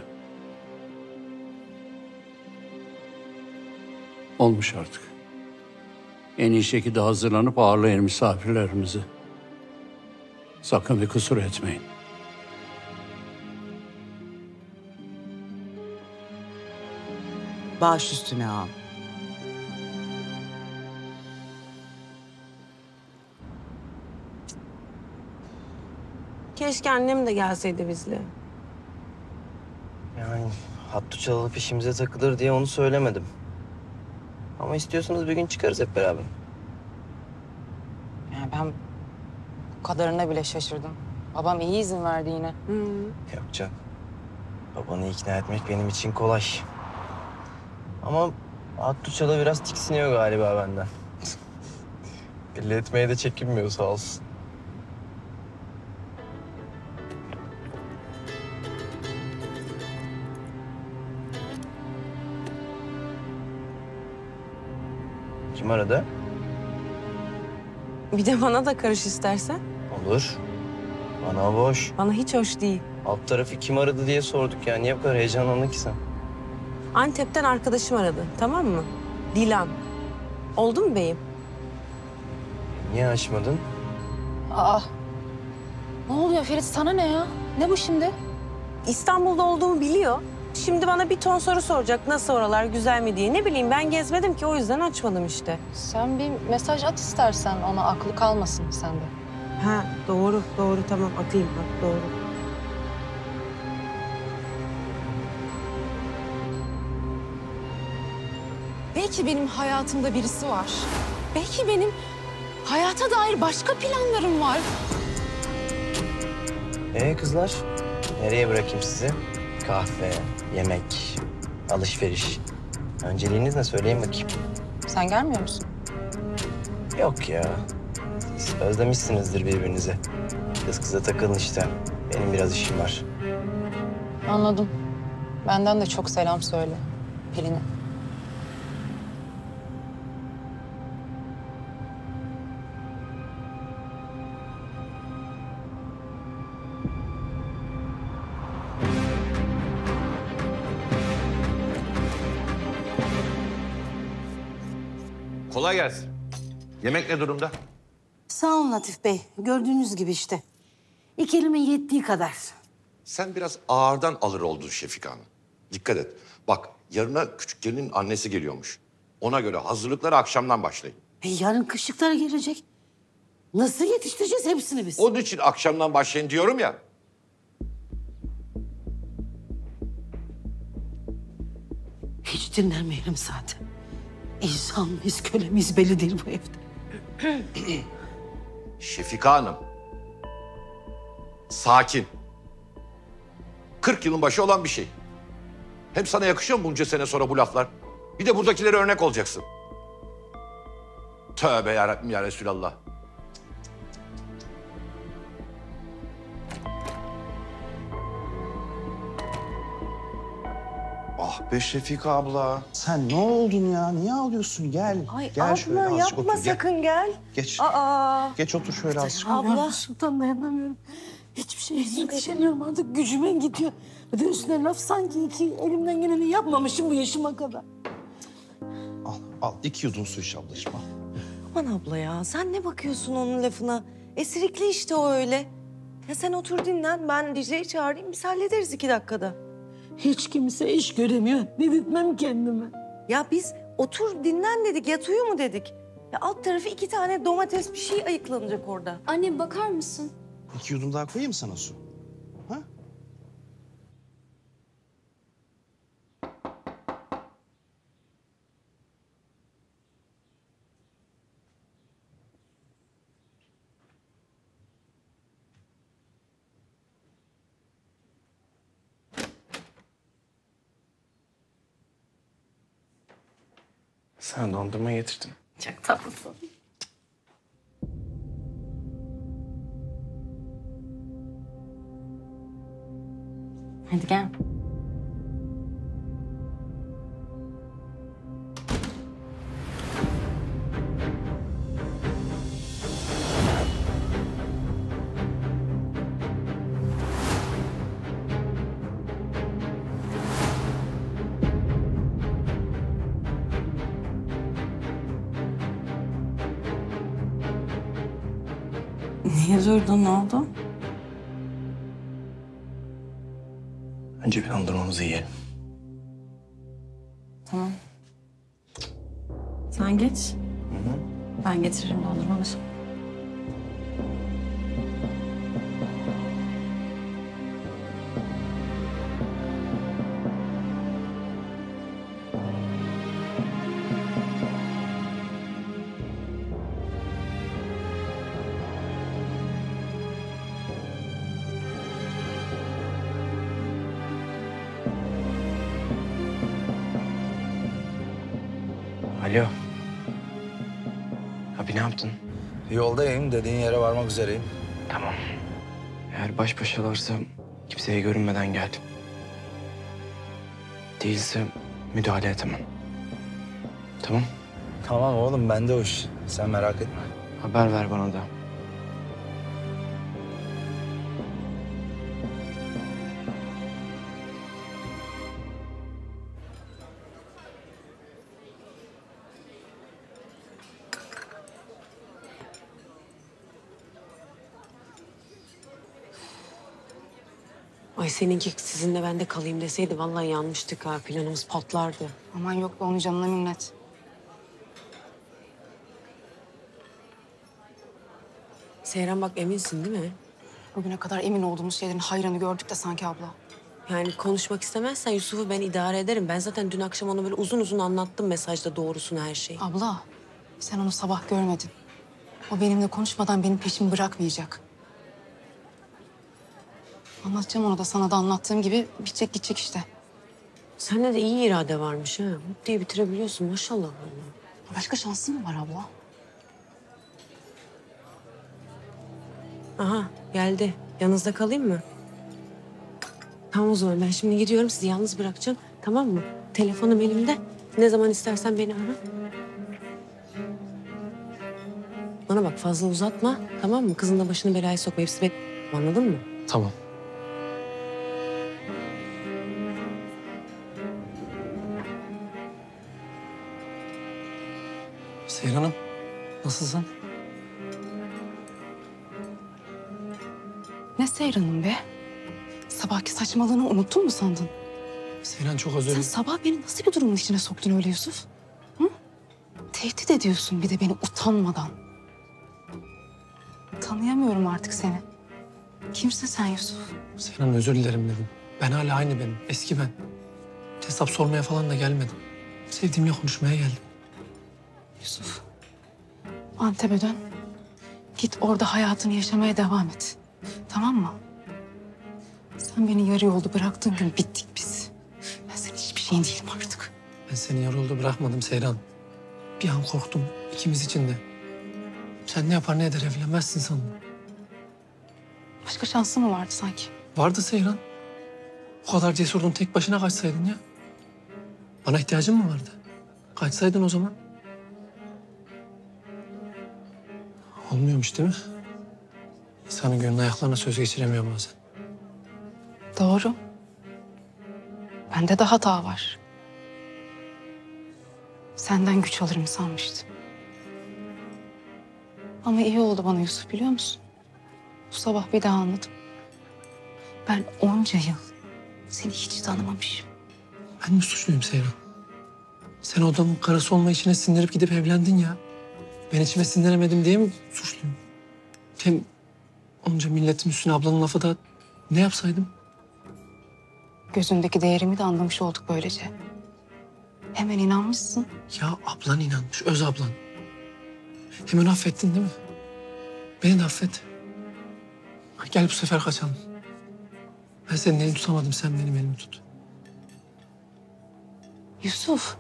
Olmuş artık. En iyi şekilde hazırlanıp ağırlayın misafirlerimizi. Sakın bir kusur etmeyin. Baş üstüne ağam. Keşke annem de gelseydi bizle. Yani Hattı çalıp işimize takılır diye onu söylemedim. Ama istiyorsanız bir gün çıkarız hep beraber. Yani ben bu kadarına bile şaşırdım. Babam iyi izin verdi yine. Yok canım. Babanı ikna etmek benim için kolay. Ama Hattı Çalı biraz tiksiniyor galiba benden. Belli etmeye de çekinmiyor sağ olsun. Kim aradı? Bir de bana da karış istersen. Olur. Bana boş. Bana hiç hoş değil. Alt tarafı kim aradı diye sorduk ya. Niye bu kadar heyecanlandın ki sen? Antep'ten arkadaşım aradı, tamam mı? Dilan. Oldu mu beyim? Niye açmadın? Aa. Ne oluyor Ferit, sana ne ya? Ne bu şimdi? İstanbul'da olduğumu biliyor. Şimdi bana bir ton soru soracak. Nasıl oralar, güzel mi diye. Ne bileyim, ben gezmedim ki, o yüzden açmadım işte. Sen bir mesaj at istersen ona, aklı kalmasın sende. Ha, doğru tamam atayım bak, doğru. Belki benim hayatımda birisi var. Belki benim hayata dair başka planlarım var. Kızlar, nereye bırakayım sizi? Kahve, yemek, alışveriş. Önceliğiniz ne? Söyleyin bakayım. Sen gelmiyor musun? Yok ya. Siz özlemişsinizdir birbirinizi. Kız kıza takılın işte. Benim biraz işim var. Anladım. Benden de çok selam söyle Pelin'e. Kolay gelsin. Yemek ne durumda? Sağ olun Latif Bey. Gördüğünüz gibi işte. İki elimin yettiği kadar. Sen biraz ağırdan alır oldun Şefika Hanım. Dikkat et. Bak yarına küçük gelinin annesi geliyormuş. Ona göre hazırlıkları akşamdan başlayın. Yarın kışlıklar gelecek. Nasıl yetiştireceğiz hepsini biz? Onun için akşamdan başlayın diyorum ya. dinlemeyelim zaten. İnsan mıyız, köle miyiz belli değil bu evde. Şefika Hanım. Sakin. 40 yılın başı olan bir şey. Hem sana yakışıyor mu bunca sene sonra bu laflar? Bir de buradakilere örnek olacaksın. Tövbe yarabbim ya Resulallah. Ah be Şefika abla. Sen ne oldun ya? Niye ağlıyorsun? Gel. Ay gel şöyle abla azıcık yapma otur. Gel. sakın gel. Geç. Aa. Geç otur şöyle azıcık. Abla. Sultan dayanamıyorum. Hiçbir şeye yetişemiyorum artık. Gücüme gidiyor. Bir de üstüne laf sanki elimden geleni yapmamışım bu yaşıma kadar. Al 2 yudum su iç ablacığım al. Aman abla ya sen ne bakıyorsun onun lafına? Esirikli işte o öyle. Ya sen otur dinlen ben Dicle'yi çağırayım biz hallederiz 2 dakikada. Hiç kimse iş göremiyor. Dedirtmem kendime. Ya biz otur dinlen dedik yat uyu mu dedik. Ya alt tarafı 2 tane domates bir şey ayıklanacak orada. Anne bakar mısın? 2 yudum daha koyayım sana su. Ha? Sana dondurma getirdim. Çok tatlısın. Hadi gel. Niye durdun? Ne oldu? Önce bir dondurmamızı yiyelim. Tamam. Sen geç. Ben getiririm dondurmaları. Alo. Abi ne yaptın? Yoldayım. Dediğin yere varmak üzereyim. Tamam. Eğer baş başalarsa kimseye görünmeden gel. Değilse müdahale et hemen. Tamam. Tamam oğlum bende o iş. Sen merak etme. Haber ver bana da. Ay seninki sizinle ben de kalayım deseydi vallahi yanmıştık ha. Planımız patlardı. Aman yok be onun canına minnet. Seyran bak eminsin değil mi? Bugüne kadar emin olduğumuz şeylerin hayrını gördük de sanki abla. Yani konuşmak istemezsen Yusuf'u ben idare ederim. Ben zaten dün akşam ona böyle uzun uzun anlattım mesajda doğrusunu her şeyi. Abla sen onu sabah görmedin. O benimle konuşmadan benim peşimi bırakmayacak. Anlatacağım ona da sana da anlattığım gibi bitecek gidecek işte. Sende de iyi irade varmış ha. Hop diye bitirebiliyorsun maşallah vallahi. Başka şansın mı var abla? Aha geldi. Yanınızda kalayım mı? Tamam o zaman ben şimdi gidiyorum sizi yalnız bırakacağım. Tamam mı? Telefonum elimde. Ne zaman istersen beni ara. Bana bak fazla uzatma tamam mı? Kızın da başını belaya sokma. Hepsi anladın mı? Tamam. Seyran'ım, nasılsın? Ne Seyran'ım be? Sabahki saçmalığını unuttun mu sandın? Seyran çok özür Sen dilerim. sabah beni nasıl bir durumun içine soktun öyle Yusuf? Hı? Tehdit ediyorsun bir de beni utanmadan. Tanıyamıyorum artık seni. Kimsin sen Yusuf? Seyran özür dilerim dedim. Ben hala aynı benim, eski ben. Hesap sormaya falan da gelmedim. Sevdiğimle konuşmaya geldim. Yusuf, Antep'e dön. Git orada hayatını yaşamaya devam et. Tamam mı? Sen beni yarı yolda bıraktığın gün bittik biz. Ben senin hiçbir şeyin değilim artık. Ben seni yarı yolda bırakmadım Seyran. Bir an korktum ikimiz için de. Sen ne yapar ne eder evlenmezsin sandım. Başka şansın mı vardı sanki? Vardı Seyran. O kadar cesurdun, tek başına kaçsaydın ya. Bana ihtiyacın mı vardı? Kaçsaydın o zaman. Olmuyormuş değil mi? İnsanın gönlünün ayaklarına söz geçiremiyor bazen. Doğru. Bende de hata var. Senden güç alırım sanmıştım. Ama iyi oldu bana Yusuf, biliyor musun? Bu sabah bir daha anladım. Ben onca yıl seni hiç tanımamışım. Ben mi suçluyum Seyran? Sen o adamın karısı olma işine sindirip gidip evlendin ya. Ben içime sindiremedim diye mi suçluyum? Hem onca milletin üstüne ablanın lafı da ne yapsaydım? Gözündeki değerimi de anlamış olduk böylece. Hemen inanmışsın. Ya ablan inanmış, öz ablan. Hemen affettin değil mi? Beni de affet. Gel bu sefer kaçalım. Ben senin elini tutamadım, sen benim elimi tut. Yusuf,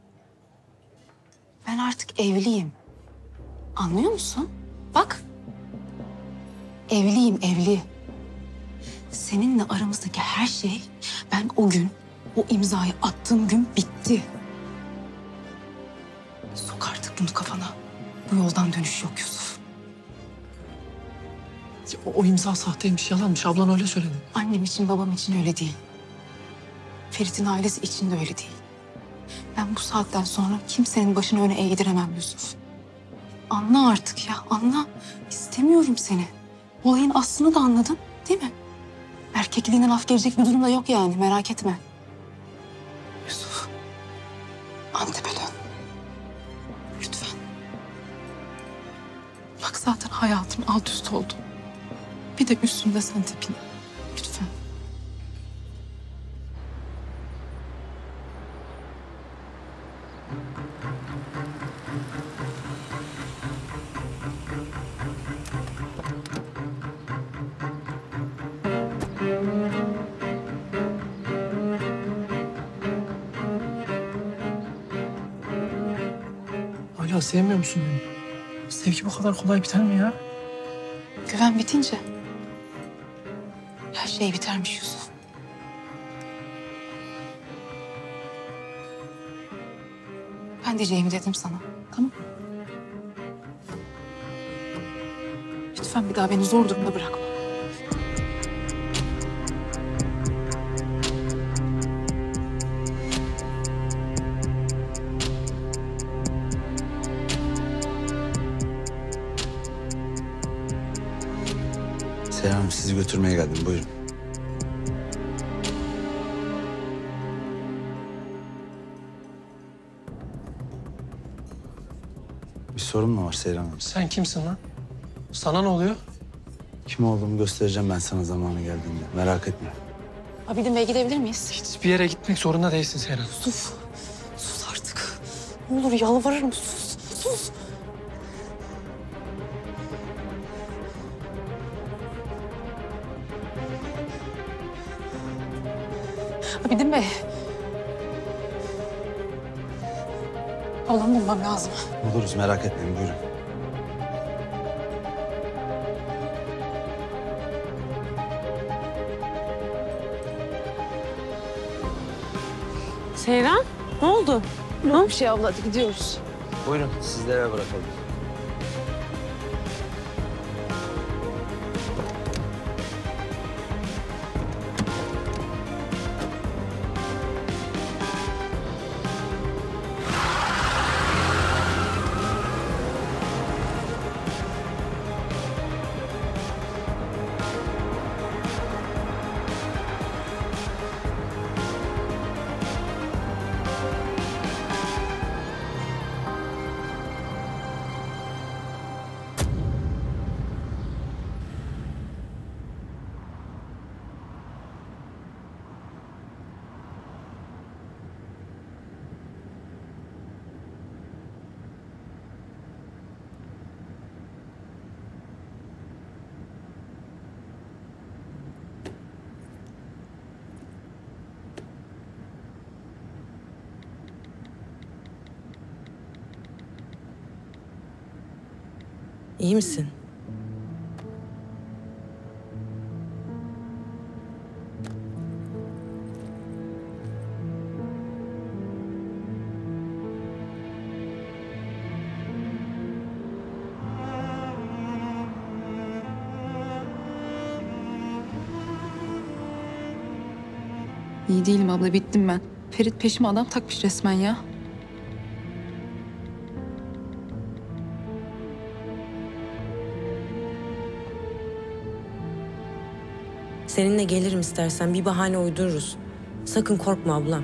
ben artık evliyim. Anlıyor musun? Bak, evliyim, evli. Seninle aramızdaki her şey, ben o gün, o imzayı attığım gün bitti. Sok artık bunu kafana. Bu yoldan dönüş yok Yusuf. Ya, o imza sahteymiş, yalanmış. Ablan öyle söyledi. Annem için, babam için öyle değil. Ferit'in ailesi için de öyle değil. Ben bu saatten sonra kimsenin başını öne eğdiremem Yusuf. Anla artık ya, anla. İstemiyorum seni. Olayın aslını da anladın, değil mi? Erkekliğine laf gelecek bir durum da yok yani, merak etme. Yusuf, Antep'e dön. Lütfen. Bak zaten hayatım alt üst oldu. Bir de üstümde sen tepin. Lütfen. Hala sevmiyor musun beni? Sevgi bu kadar kolay biter mi ya? Güven bitince her şey bitermiş Yusuf. Ben diyeceğimi dedim sana. Tamam mı? Lütfen bir daha beni zor durumda bırakma. Seyhan Hanım, sizi götürmeye geldim. Buyurun. Bir sorun mu var Seyhan Hanım? Sen kimsin lan? Sana ne oluyor? Kim olduğumu göstereceğim ben sana zamanı geldiğinde. Merak etme. Abidin Bey, gidebilir miyiz? Hiçbir yere gitmek zorunda değilsin Seyran. Sus. Sus artık. Ne olur yalvarırım, sus. Sus. Abidin Bey. Oğlum bulmam lazım. Buluruz, merak etmeyin. Buyurun. Seyran, ne oldu? Yok bir şey abla, hadi gidiyoruz. Buyurun, sizlere bırakalım. İyi misin? İyi değilim abla, bittim ben. Ferit peşime adam takmış resmen ya. Seninle gelirim istersen. Bir bahane uydururuz. Sakın korkma ablam.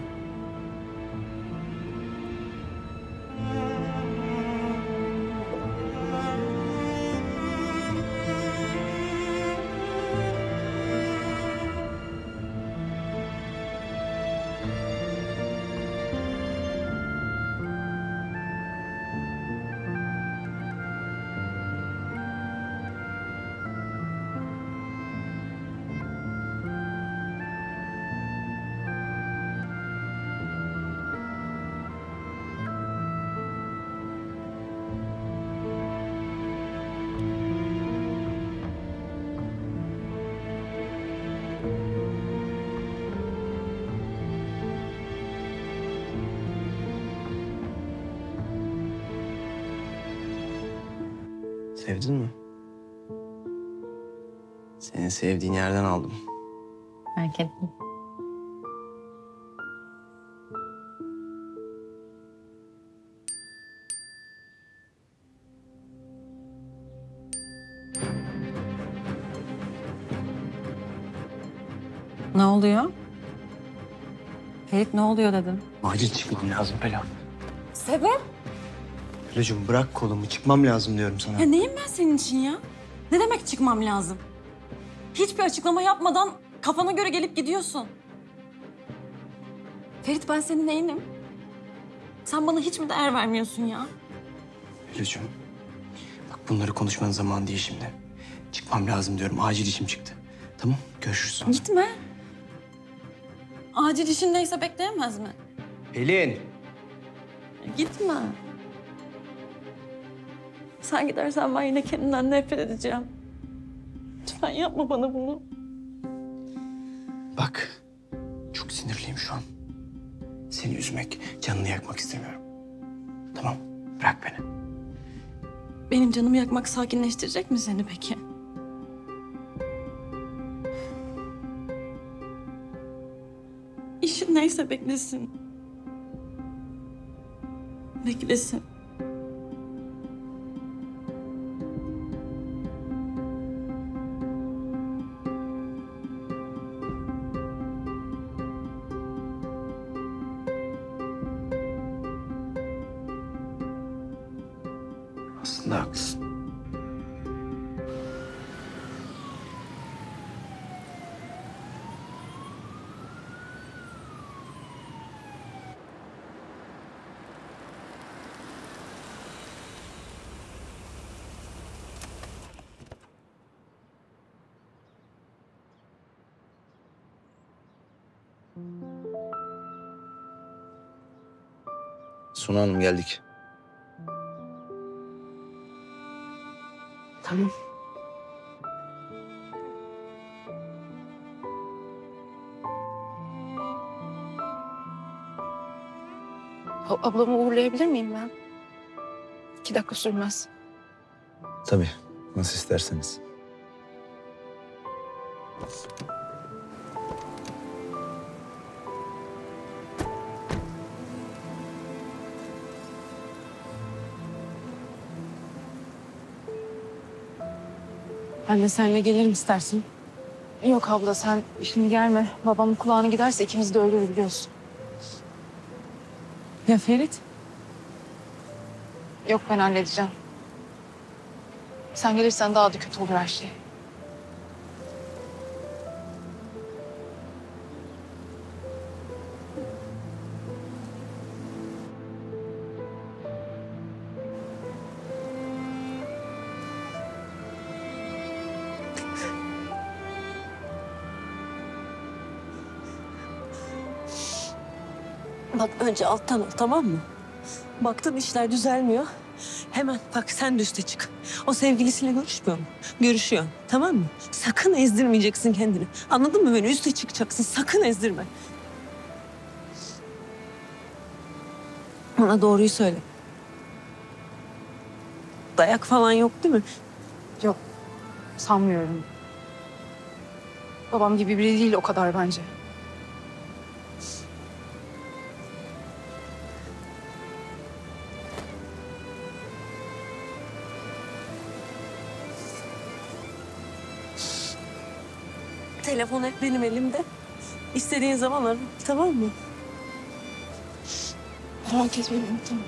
Sevdin mi? Senin sevdiğin yerden aldım. Merak etme. Ne oluyor? Ferit ne oluyor dedim. Acil çıkmam lazım Pelin. Sebep? Pelin'cim bırak kolumu, çıkmam lazım diyorum sana. Ya neyim ben senin için ya? Ne demek çıkmam lazım? Hiçbir açıklama yapmadan kafana göre gelip gidiyorsun. Ferit ben senin neyinim? Sen bana hiç mi değer vermiyorsun ya? Pelin'cim bak bunları konuşmanın zamanı değil şimdi. Çıkmam lazım diyorum, acil işim çıktı. Tamam, görüşürüz sonra. Gitme. Acil işin neyse bekleyemez mi? Pelin! Gitme. Sen gidersen ben yine kendimden nefret edeceğim. Lütfen yapma bana bunu. Bak, çok sinirliyim şu an. Seni üzmek, canını yakmak istemiyorum. Tamam, bırak beni. Benim canımı yakmak sakinleştirecek mi seni peki? İşin neyse beklesin. Beklesin. Aslında haklısın. Suna Hanım geldik. Tamam. Ablamı uğurlayabilir miyim ben? 2 dakika sürmez. Tabii, nasıl isterseniz. Ben de seninle gelirim istersen. Yok abla sen şimdi gelme. Babamın kulağına giderse ikimiz de ölürüz biliyorsun. Ya Ferit? Yok ben halledeceğim. Sen gelirsen daha da kötü olur her şey. Bak önce alttan al tamam mı? Baktın işler düzelmiyor. Hemen bak sen de üste çık. O sevgilisiyle görüşmüyor mu? Görüşüyor. Tamam mı? Sakın ezdirmeyeceksin kendini. Anladın mı beni? Üste çıkacaksın. Sakın ezdirme. Bana doğruyu söyle. Dayak falan yok değil mi? Yok, sanmıyorum. Babam gibi biri değil o kadar bence. Telefon hep benim elimde. İstediğin zaman ara. Tamam mı? Merak etme beni, tamam.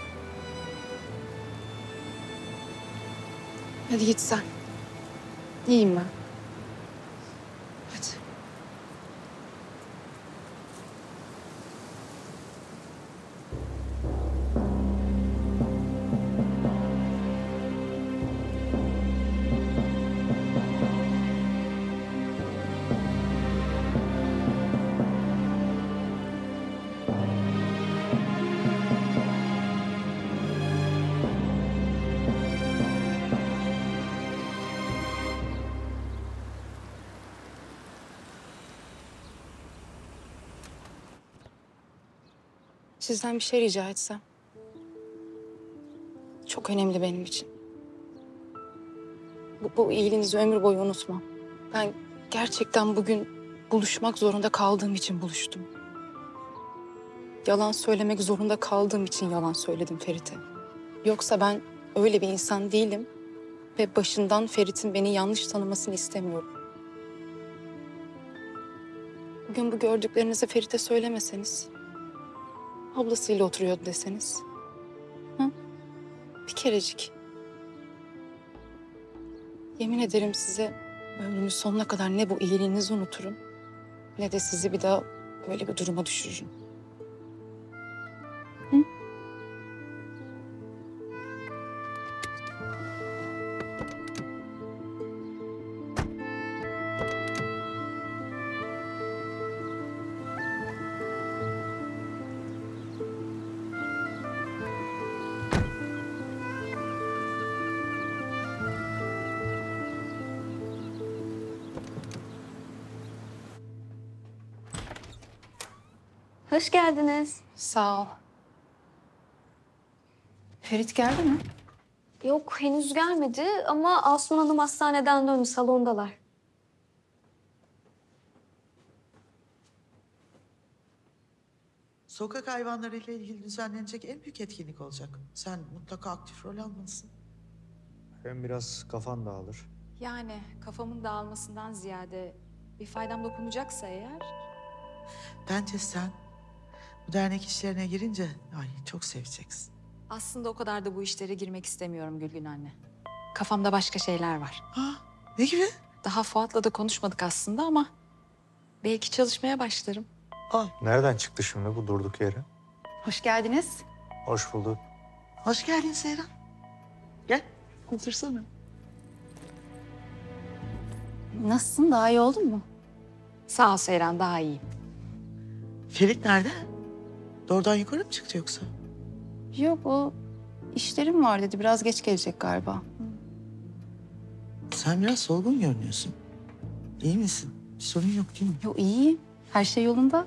Hadi git sen. İyiyim ben. Hadi. Sizden bir şey rica etsem. Çok önemli benim için. Bu iyiliğinizi ömür boyu unutmam. Ben gerçekten bugün buluşmak zorunda kaldığım için buluştum. Yalan söylemek zorunda kaldığım için yalan söyledim Ferit'e. Yoksa ben öyle bir insan değilim ve başından Ferit'in beni yanlış tanımasını istemiyorum. Bugün bu gördüklerinizi Ferit'e söylemeseniz, ablasıyla oturuyordu deseniz. Hı? Bir kerecik. Yemin ederim size ömrümün sonuna kadar ne bu iyiliğinizi unuturum, ne de sizi bir daha böyle bir duruma düşürürüm. Hı? Hoş geldiniz. Sağ ol. Ferit geldi mi? Yok henüz gelmedi ama Asuman Hanım hastaneden döndü, salondalar. Sokak hayvanlarıyla ilgili düzenlenecek en büyük etkinlik olacak. Sen mutlaka aktif rol almalısın. Hem biraz kafan dağılır. Yani kafamın dağılmasından ziyade bir faydam dokunacaksa eğer... Bence sen bu dernek işlerine girince çok seveceksin. Aslında o kadar da bu işlere girmek istemiyorum Gülgün anne. Kafamda başka şeyler var. Ne gibi? Daha Fuat'la da konuşmadık aslında ama belki çalışmaya başlarım. Nereden çıktı şimdi bu durduk yere? Hoş geldiniz. Hoş bulduk. Hoş geldin Seyran. Gel, otursana. Nasılsın? Daha iyi oldun mu? Sağ ol Seyran, daha iyiyim. Ferit nerede? Doğrudan yukarı mı çıktı yoksa? Yok, o işlerim var dedi. Biraz geç gelecek galiba. Sen biraz solgun görünüyorsun. İyi misin? Bir sorun yok değil mi? Yok, iyiyim. Her şey yolunda.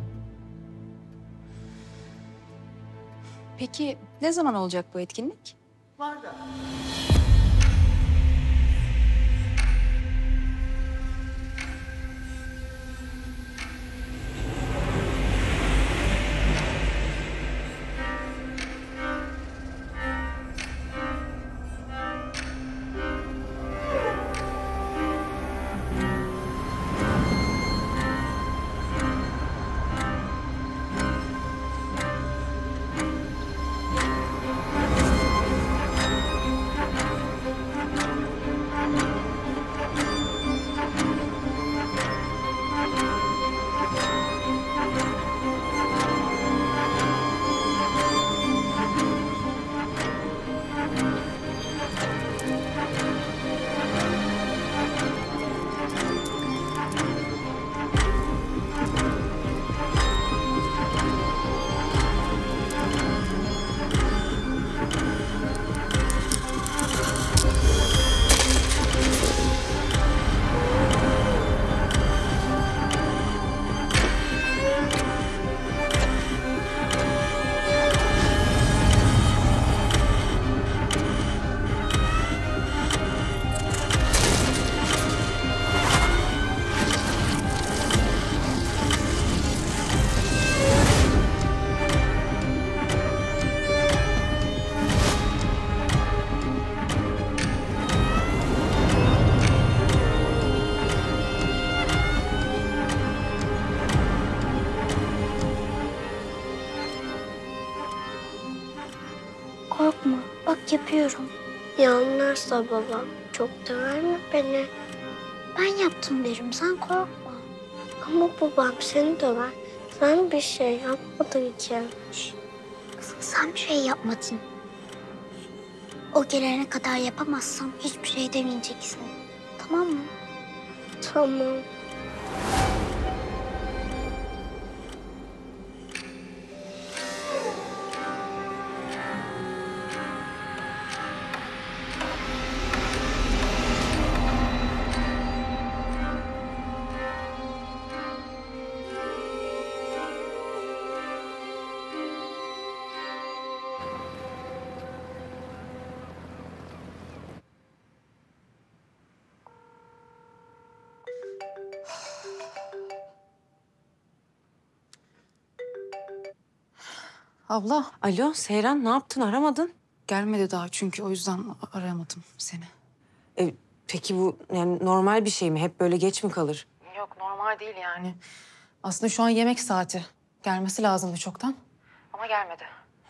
Peki ne zaman olacak bu etkinlik? Var da. Korkma. Bak yapıyorum. Ya anlarsa babam çok döver mi beni? Ben yaptım derim. Sen korkma. Ama babam seni döver. Sen bir şey yapmadın ki. Kızım sen bir şey yapmadın. O gelene kadar yapamazsam hiçbir şey demeyeceksin. Tamam mı? Tamam. Abla. Alo Seyran, ne yaptın, aramadın? Gelmedi daha çünkü o yüzden arayamadım seni. Peki bu yani normal bir şey mi? Hep böyle geç mi kalır? Yok normal değil yani. Aslında şu an yemek saati. Gelmesi lazımdı çoktan. Ama gelmedi.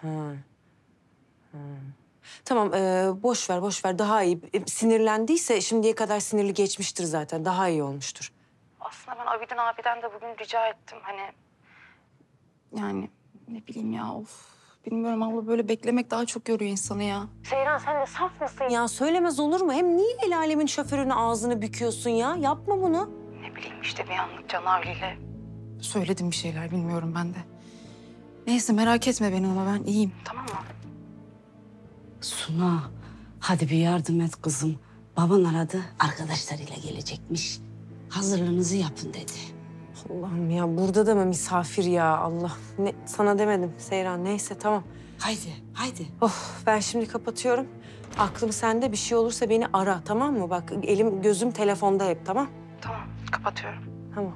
Tamam, boş ver, boş ver. Daha iyi. Sinirlendiyse şimdiye kadar sinirli geçmiştir zaten. Daha iyi olmuştur. Aslında ben Abidin abiden de bugün rica ettim. Hani yani ne bileyim ya of. Bilmiyorum abla böyle beklemek daha çok yoruyor insanı ya. Seyran sen de saf mısın ya? Söylemez olur mu? Hem niye el alemin şoförüne ağzını büküyorsun ya? Yapma bunu. Ne bileyim işte bir anlık canavliyle söyledim bir şeyler bilmiyorum ben de. Neyse merak etme beni ama ben iyiyim. Tamam mı? Suna, hadi bir yardım et kızım. Baban aradı, arkadaşlarıyla gelecekmiş. Hazırlığınızı yapın dedi. Allah'ım ya burada da mı misafir ya Allah. Ne, sana demedim Seyran. Neyse tamam. Haydi. Ben şimdi kapatıyorum. Aklım sende, bir şey olursa beni ara, tamam mı? Bak elim gözüm telefonda hep, tamam? Tamam kapatıyorum. Tamam.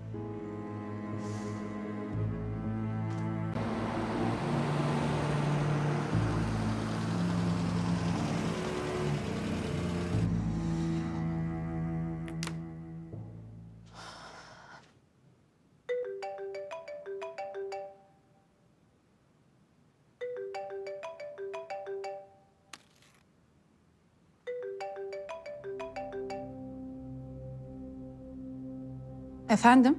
Efendim?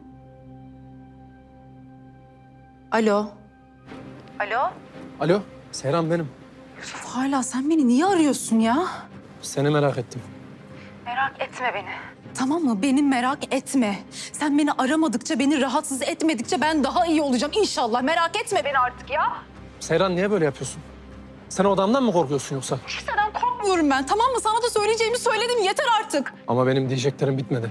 Alo. Alo? Alo, Seyran benim. Yusuf hala sen beni niye arıyorsun ya? Seni merak ettim. Merak etme beni. Tamam mı? Beni merak etme. Sen beni aramadıkça, beni rahatsız etmedikçe ben daha iyi olacağım inşallah. Merak etme beni artık ya. Seyran niye böyle yapıyorsun? Sen o adamdan mı korkuyorsun yoksa? Kimseden korkmuyorum ben. Tamam mı? Sana da söyleyeceğimi söyledim. Yeter artık. Ama benim diyeceklerim bitmedi.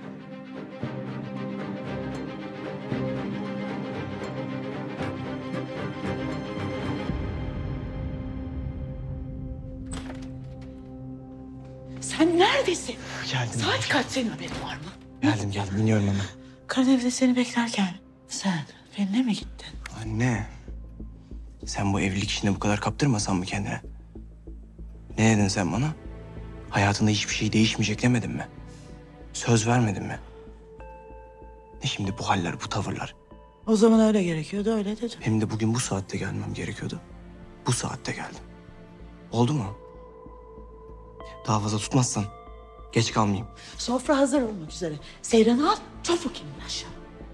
Sen neredesin? Geldim. Saat kaç, senin haberin var mı? Geldim. İniyorum hemen. Karın evde seni beklerken sen benimle mi gittin? Anne. Sen bu evlilik işine bu kadar kaptırmasan mı kendine? Ne dedin sen bana? Hayatında hiçbir şey değişmeyecek demedin mi? Söz vermedin mi? Ne şimdi bu haller, bu tavırlar? O zaman öyle gerekiyordu, öyle dedim. Benim de bugün bu saatte gelmem gerekiyordu. Bu saatte geldim. Oldu mu? Daha fazla tutmazsan geç kalmayayım. Sofra hazır olmak üzere. Seyran'ı al, çabuk inin aşağı.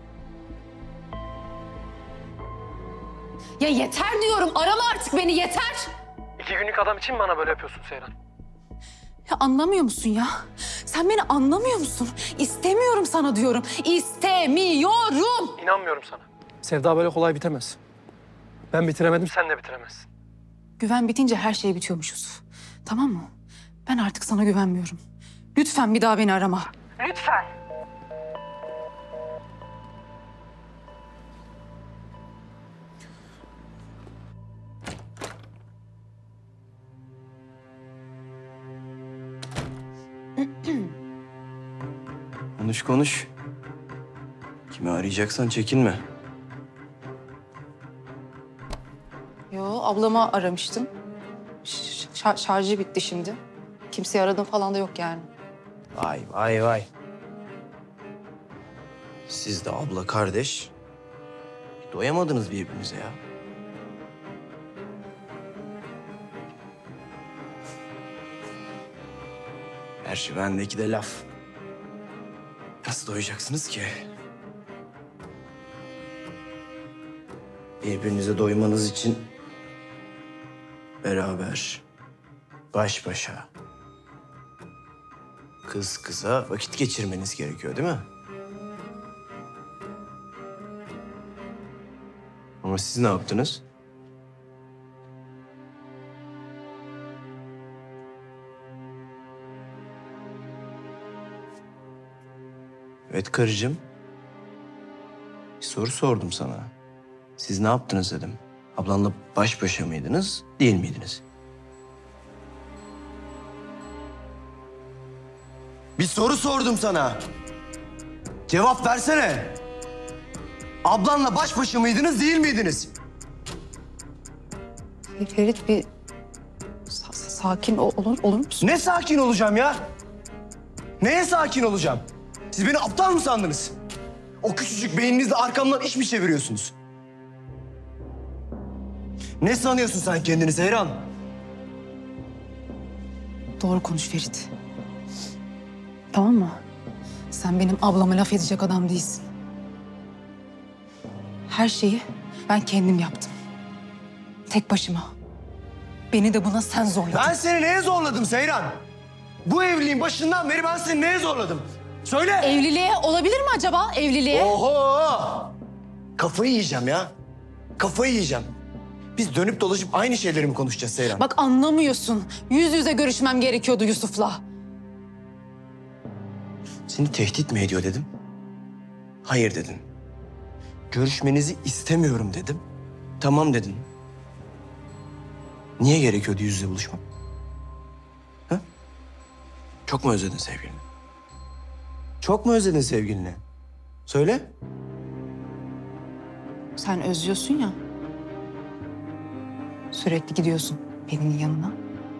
Ya yeter diyorum. Arama artık beni yeter. 2 günlük adam için bana böyle yapıyorsun Seyran. Ya anlamıyor musun ya? Sen beni anlamıyor musun? İstemiyorum sana diyorum. İstemiyorum. İnanmıyorum sana. Sevda böyle kolay bitemez. Ben bitiremedim, sen de bitiremezsin. Güven bitince her şey bitiyormuş Yusuf. Tamam mı? Ben artık sana güvenmiyorum. Lütfen bir daha beni arama. Lütfen. Konuş. Kimi arayacaksan çekinme. Yo, ablamı aramıştım. Şarjı bitti şimdi. Kimseyi aradım falan da yok yani. Vay. Siz de abla kardeş. Doyamadınız birbirinize ya. Gerçi bendeki de laf. Nasıl doyacaksınız ki? Birbirinize doymanız için beraber, baş başa, kız kıza vakit geçirmeniz gerekiyor değil mi? Ama siz ne yaptınız? Evet karıcığım. Bir soru sordum sana. Siz ne yaptınız dedim. Ablanla baş başa mıydınız, değil miydiniz? Bir soru sordum sana. Cevap versene. Ablanla baş başa mıydınız, değil miydiniz? Ferit bir sakin olur musun? Ne sakin olacağım ya? Neye sakin olacağım? Siz beni aptal mı sandınız? O küçücük beyninizle arkamdan iş mi çeviriyorsunuz? Ne sanıyorsun sen kendini Seyran? Doğru konuş Ferit. Tamam mı? Sen benim ablama laf edecek adam değilsin. Her şeyi ben kendim yaptım. Tek başıma. Beni de buna sen zorladın. Ben seni neye zorladım Seyran? Bu evliliğin başından beri ben seni neye zorladım? Söyle. Evliliğe olabilir mi acaba? Evliliğe? Oho! Kafayı yiyeceğim ya. Kafayı yiyeceğim. Biz dönüp dolaşıp aynı şeyleri mi konuşacağız Seyran? Bak anlamıyorsun. Yüz yüze görüşmem gerekiyordu Yusuf'la. Seni tehdit mi ediyor dedim. Hayır dedin. Görüşmenizi istemiyorum dedim. Tamam dedin. Niye gerekiyordu yüz yüze buluşmak? Ha? Çok mu özledin sevgilini? Çok mu özledin sevgilini? Söyle. Sen özlüyorsun ya. Sürekli gidiyorsun Pelin'in yanına.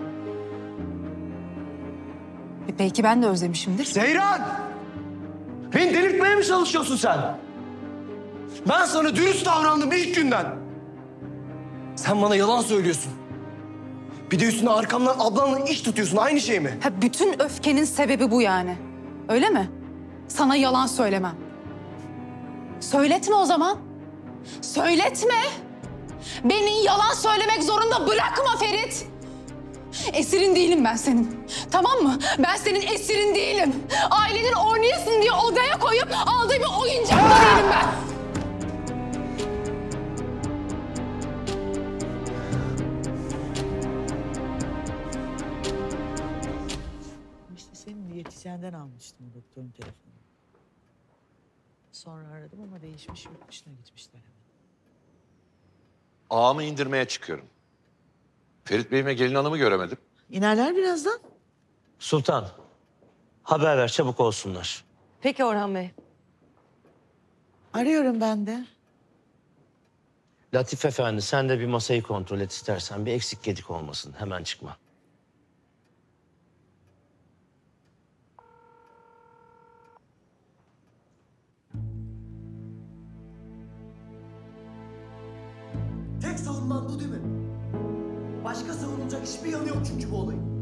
Belki ben de özlemişimdir. Seyran! Beni delirtmeye mi çalışıyorsun sen? Ben sana dürüst davrandım ilk günden. Sen bana yalan söylüyorsun. Bir de üstüne arkamdan ablanla iş tutuyorsun. Aynı şey mi? Ha, bütün öfkenin sebebi bu yani. Öyle mi? Sana yalan söylemem. Söyletme o zaman. Söyletme. Beni yalan söylemek zorunda bırakma Ferit. Esirin değilim ben senin. Tamam mı? Ben senin esirin değilim. Ailenin oynayasın diye odaya koyup aldığı bir oyuncak da değilim ben. İşte senin diyetisyenden almıştım o doktorun telefonunu. Sonra aradım ama değişmiş, yurt dışına gitmişler hemen. Ağamı indirmeye çıkıyorum. Ferit Bey'im ve gelin hanımı göremedim. İnerler birazdan. Sultan, haber ver çabuk olsunlar. Peki Orhan Bey. Arıyorum ben de. Latif Efendi sen de bir masayı kontrol et istersen. Bir eksik gedik olmasın. Hemen çıkma. Tek savunman bu değil mi? Başka savunulacak hiçbir yanı yok çünkü bu olayın.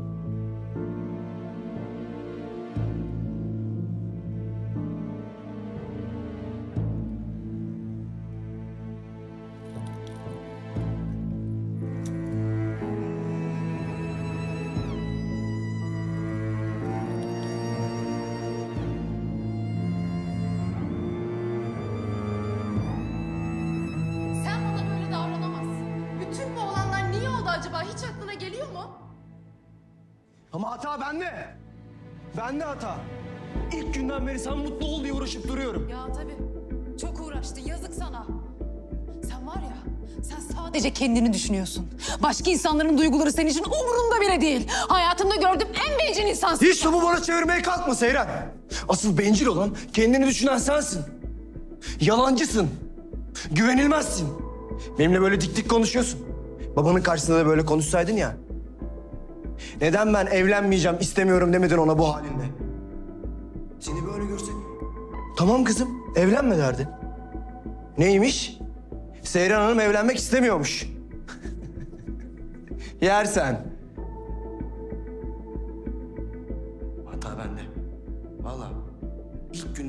Sen bana böyle davranamazsın. Bütün bu olanlar niye oldu acaba? Hiç aklına geliyor mu? Ama hata bende. Bende hata. İlk günden beri sen mutlu ol diye uğraşıp duruyorum. Ya tabii. Çok uğraştın. Yazık sana. Sen var ya, sen sadece kendini düşünüyorsun. Başka insanların duyguları senin için umurunda bile değil. Hayatımda gördüğüm en bencil insansın. Hiç topu bana çevirmeye kalkma Seyran. Asıl bencil olan kendini düşünen sensin. Yalancısın. Güvenilmezsin. Benimle böyle dik dik konuşuyorsun. Babanın karşısında da böyle konuşsaydın ya. Neden ben evlenmeyeceğim, istemiyorum demedin ona bu halinde? Seni böyle görsek... Tamam kızım, evlenme derdi. Neymiş? Seyran Hanım evlenmek istemiyormuş. Yersen.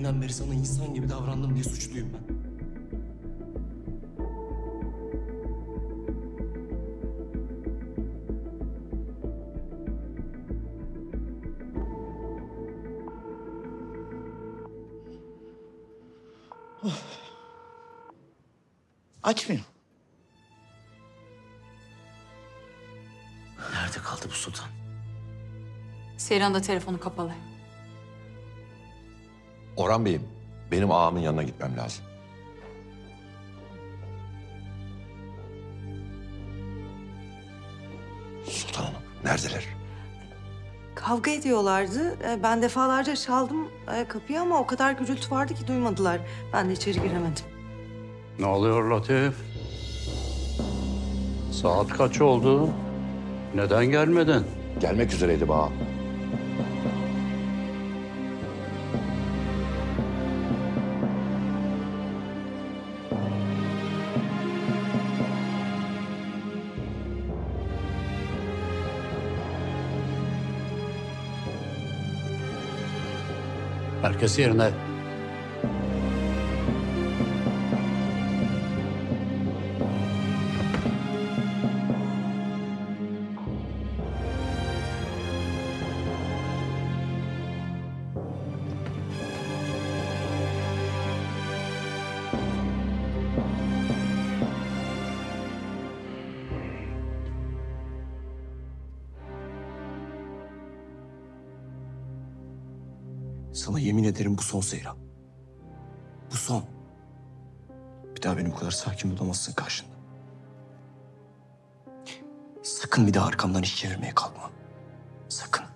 geldiğinden beri sana insan gibi davrandım diye suçluyum ben. Açmıyor. Nerede kaldı bu sultan? Seyran da telefonu kapalı. Orhan Bey'im, benim ağamın yanına gitmem lazım. Sultan Hanım, neredeler? Kavga ediyorlardı. Ben defalarca çaldım kapıyı ama o kadar gürültü vardı ki duymadılar. Ben de içeri giremedim. Ne oluyor Latif? Saat kaç oldu? Neden gelmedin? Gelmek üzereydi ağam. Herkes yerine. Sana yemin ederim bu son Seyran. Bu son. Bir daha beni bu kadar sakin bulamazsın karşında. Sakın bir daha arkamdan iş çevirmeye kalkma. Sakın.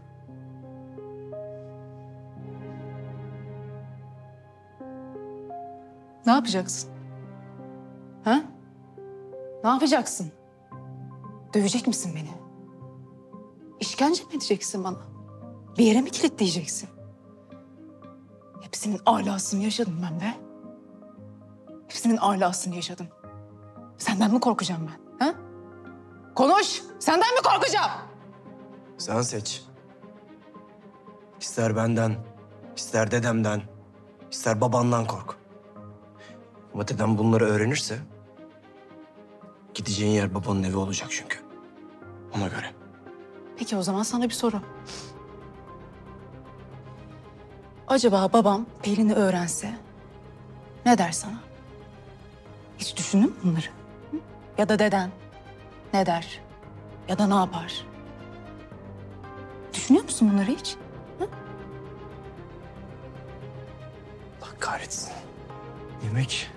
Ne yapacaksın? Ha? Ne yapacaksın? Dövecek misin beni? İşkence mi edeceksin bana? Bir yere mi kilitleyeceksin? Hepsinin alasını yaşadım ben be. Hepsinin alasını yaşadım. Senden mi korkacağım ben? Ha? Konuş! Senden mi korkacağım? Sen seç. İster benden, ister dedemden, ister babandan kork. Ama dedem bunları öğrenirse gideceğin yer babanın evi olacak çünkü. Ona göre. Peki o zaman sana bir soru. Acaba babam Pelin'i öğrense ne der sana? Hiç düşündün mü bunları? Hı? Ya da deden ne der? Ya da ne yapar? Düşünüyor musun bunları hiç? Hı? Allah kahretsin. Yemek.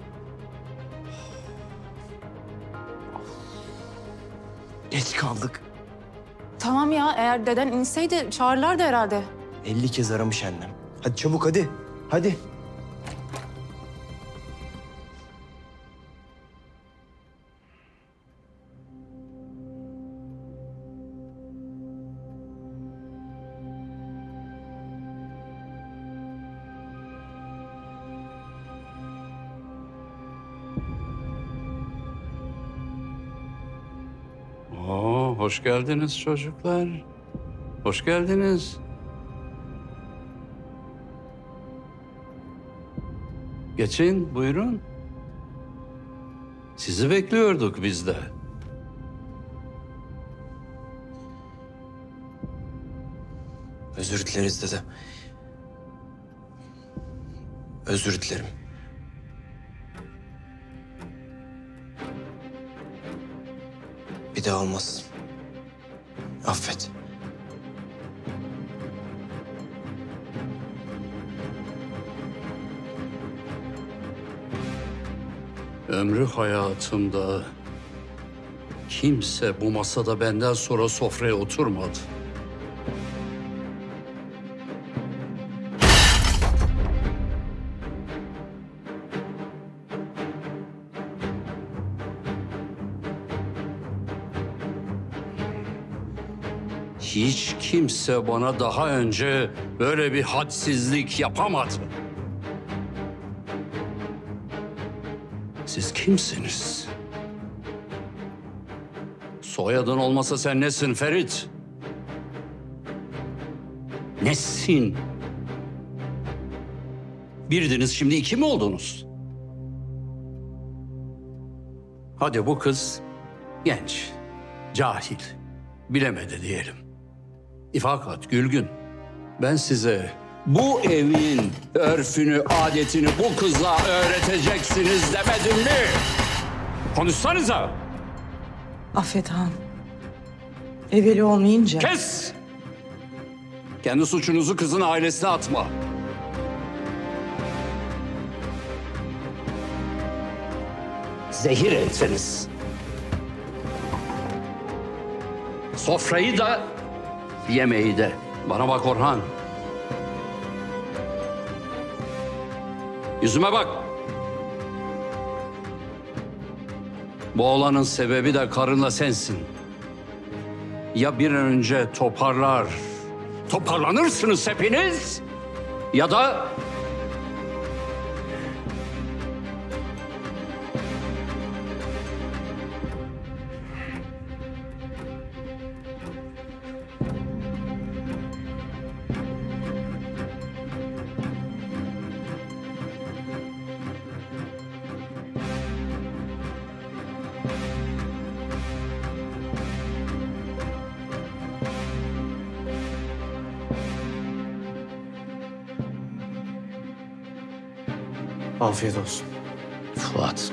Geç kaldık. Tamam ya, eğer deden inseydi çağırırlardı herhalde. 50 kez aramış annem. Hadi çabuk hadi. Hadi. Oo, hoş geldiniz çocuklar. Hoş geldiniz. Geçin, buyurun. Sizi bekliyorduk biz de. Özür dileriz dede. Özür dilerim. Bir daha olmaz. Affet. Ömrü hayatımda kimse bu masada benden sonra sofraya oturmadı. Hiç kimse bana daha önce böyle bir hadsizlik yapamadı. Siz kimsiniz? Soyadın olmasa sen nesin Ferit? Nesin? Birdiniz, şimdi iki mi oldunuz? Hadi bu kız genç, cahil, bilemedi diyelim. Fakat Gülgün, ben size bu evin örfünü, adetini bu kıza öğreteceksiniz demedim mi? Konuşsanıza. Affet Han. Evveli olmayınca... Kes! Kendi suçunuzu kızın ailesine atma. Zehir etseniz. Sofrayı da, yemeği de. Bana bak Orhan. Yüzüme bak. Bu olanın sebebi de karınla sensin. Ya bir an önce toparlanırsınız hepiniz ya da... Afiyet olsun. Fuat.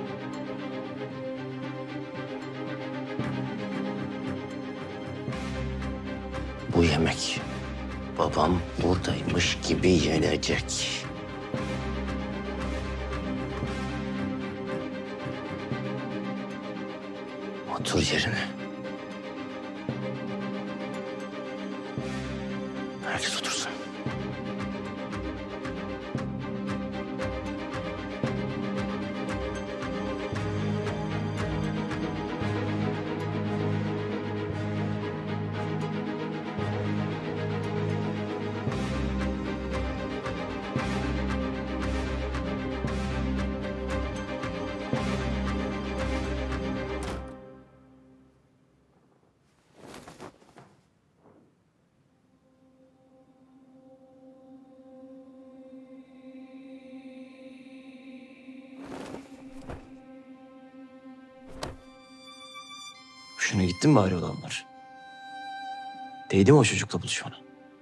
Bu yemek babam buradaymış gibi yenecek. Otur yerine. Herkes otursun. Hoşuna gitti mi bari olanlar? Değdi mi o çocukla buluşmana?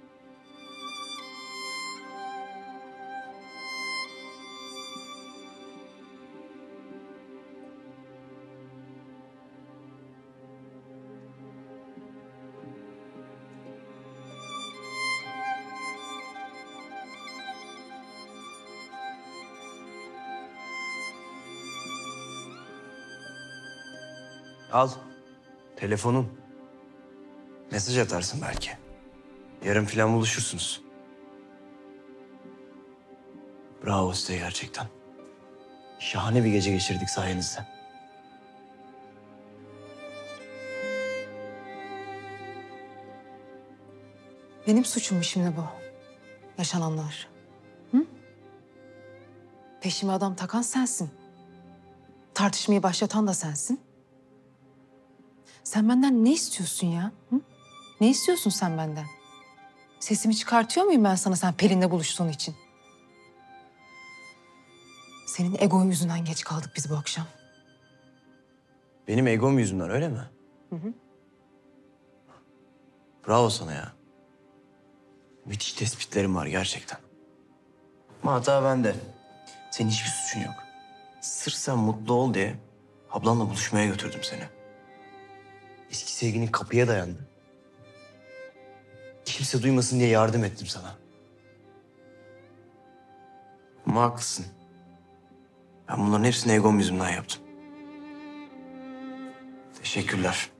Al. Telefonun. Mesaj atarsın belki. Yarın falan buluşursunuz. Bravo size gerçekten. Şahane bir gece geçirdik sayenizde. Benim suçum mu şimdi bu? Yaşananlar. Hı? Peşime adam takan sensin. Tartışmayı başlatan da sensin. Sen benden ne istiyorsun ya? Hı? Ne istiyorsun sen benden? Sesimi çıkartıyor muyum ben sana sen Pelin'le buluştuğun için? Senin egon yüzünden geç kaldık biz bu akşam. Benim egom yüzünden öyle mi? Hı hı. Bravo sana ya. Müthiş tespitlerim var gerçekten. Ama hata bende. Senin hiçbir suçun yok. Sırf sen mutlu ol diye ablanla buluşmaya götürdüm seni. Eski sevginin kapıya dayandı. Kimse duymasın diye yardım ettim sana. Ama haklısın. Ben bunların hepsini egom yüzümden yaptım. Teşekkürler.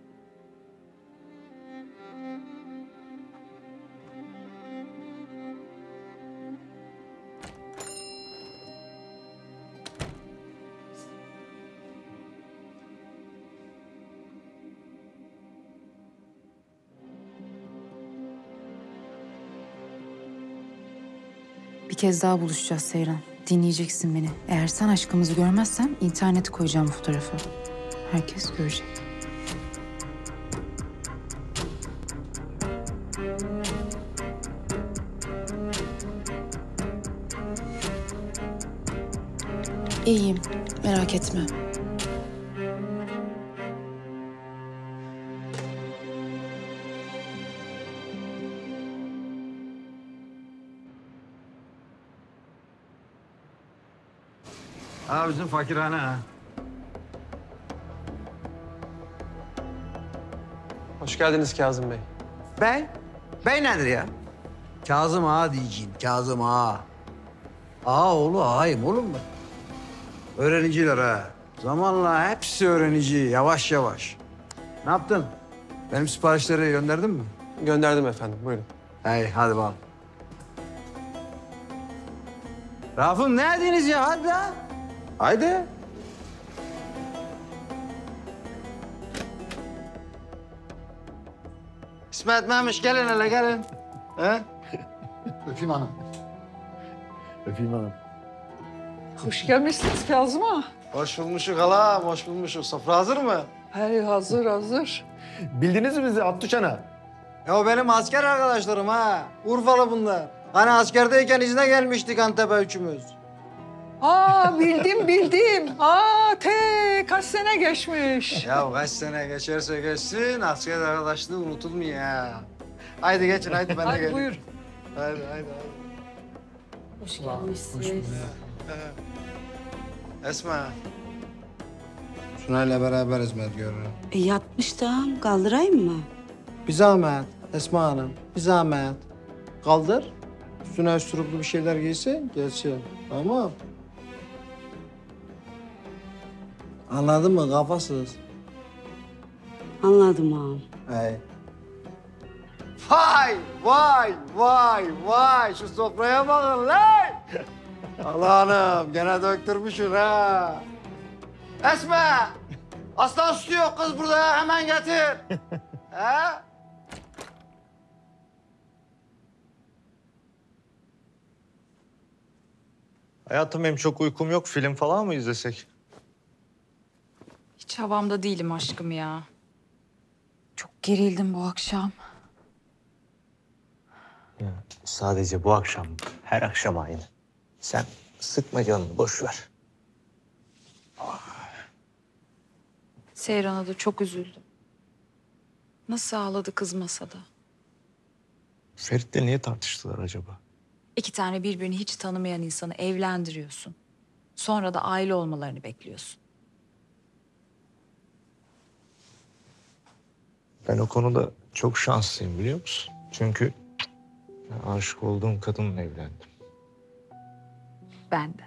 Bir kez daha buluşacağız Seyran. Dinleyeceksin beni. Eğer sen aşkımızı görmezsen internete koyacağım bu fotoğrafı. Herkes görecek. İyiyim, merak etme. Ha bizim fakirhane ha. Hoş geldiniz Kazım Bey. Bey? Bey nedir ya? Kazım Ağa diyeceğim, Kazım Ağa. Ağa oğlu ağayım oğlum ben. Öğreniciler ha. Zamanla hepsi öğrenici, yavaş yavaş. Ne yaptın? Benim siparişleri gönderdin mi? Gönderdim efendim, buyurun. Hey, hadi bakalım. Rafım ne ediniz ya? Hadi ha. Haydi. İsmet Mehmiş gelin hele gelin. He? Öpeyim hanım. Öpeyim hanım. Hoş gelmişsiniz Kazım ağa. Hoş bulmuşuk hala, hoş bulmuşuk. Sofra hazır mı? Hey hazır hazır. Bildiniz mi bizi Abdüşan'a? Ya o benim asker arkadaşlarım ha. Urfalı bunlar. Hani askerdeyken izne gelmiştik Antep'e üçümüz. Aa bildim. Kaç sene geçmiş. Ya kaç sene geçerse geçsin asker arkadaşlığı unutulmuyor ya. Haydi geçin haydi ben de geleyim. Buyur. Haydi. Hoş gelmişsiniz. Esma. Sunay'la beraber hizmet görürüm. Yatmıştım. Kaldırayım mı? Bir zahmet Esma Hanım, bir zahmet. Kaldır. Üstüne üstüruplu bir şeyler giysin, gelsin. Tamam. Anladın mı kafasız? Anladım ağam. Hey. Vay. Şu sofraya bakın lan. Allah'ım gene döktürmüşsün ha. Esme. Aslan sütü yok kız burada. Hemen getir. Ha? Hayatım benim çok uykum yok. Film falan mı izlesek? Hiç havamda değilim aşkım ya. Çok gerildim bu akşam. Sadece bu akşam, her akşam aynı. Sen sıkma canını, boş ver. Seyran'a da çok üzüldüm. Nasıl ağladı kız masada. Ferit'le niye tartıştılar acaba? 2 tane birbirini hiç tanımayan insanı evlendiriyorsun. Sonra da aile olmalarını bekliyorsun. Ben o konuda çok şanslıyım biliyor musun? Çünkü aşık olduğum kadınla evlendim. Ben de.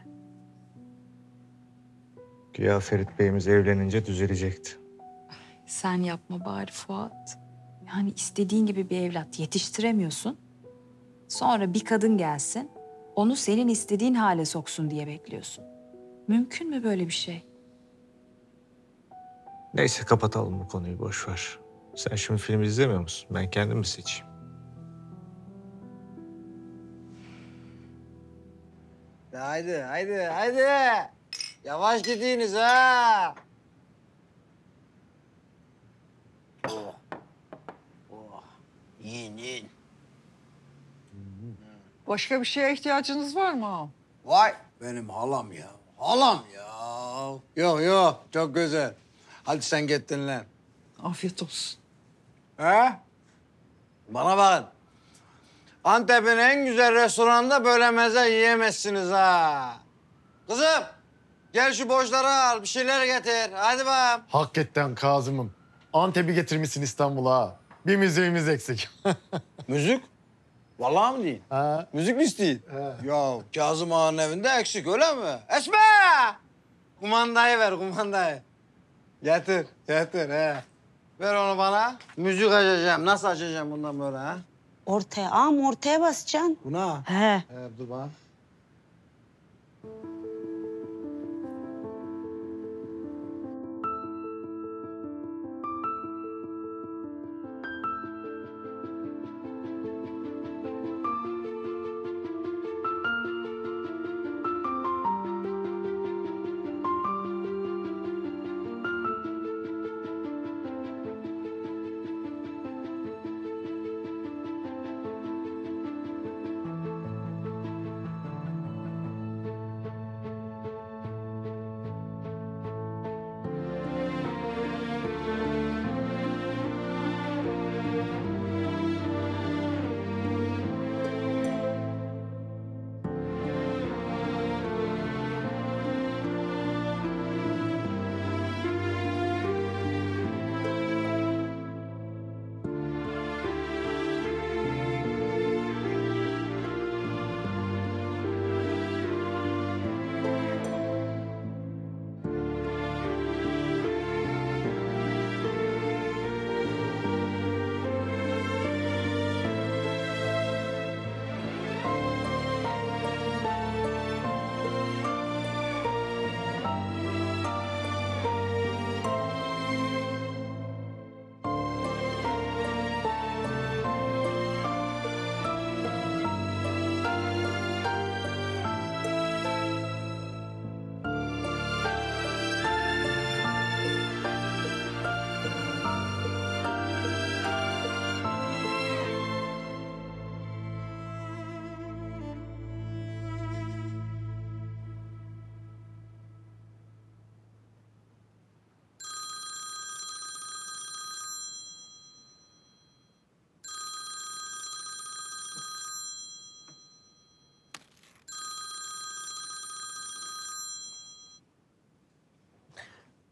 Güya Ferit Bey'imiz evlenince düzelecekti. Sen yapma bari Fuat. Yani istediğin gibi bir evlat yetiştiremiyorsun. Sonra bir kadın gelsin, onu senin istediğin hale soksun diye bekliyorsun. Mümkün mü böyle bir şey? Neyse kapatalım bu konuyu, boş ver. Sen şimdi film izlemiyor musun? Ben kendim mi seçeyim? Haydi. Yavaş gidiniz ha. Yiyin. Başka bir şeye ihtiyacınız var mı ağam? Vay benim halam ya. Yok çok güzel. Hadi sen git dinlen. Afiyet olsun. He? Bana bakın. Antep'in en güzel restoranında böyle meze yiyemezsiniz ha. Kızım gel şu boşları al bir şeyler getir. Hadi bakalım. Hakikaten Kazım'ım. Antep'i getirmişsin İstanbul'a. Bir müziğimiz eksik. Müzik? Vallahi mi değil? Ha. Müzik mi isteyin? Ya Kazım Ağa'nın evinde eksik öyle mi? Esme! Kumandayı ver kumandayı. Getir he. Ver onu bana. Müzik açacağım. Nasıl açacağım bundan böyle ha? Ortaya ağam ortaya basacaksın. Buna? He. Dur bana.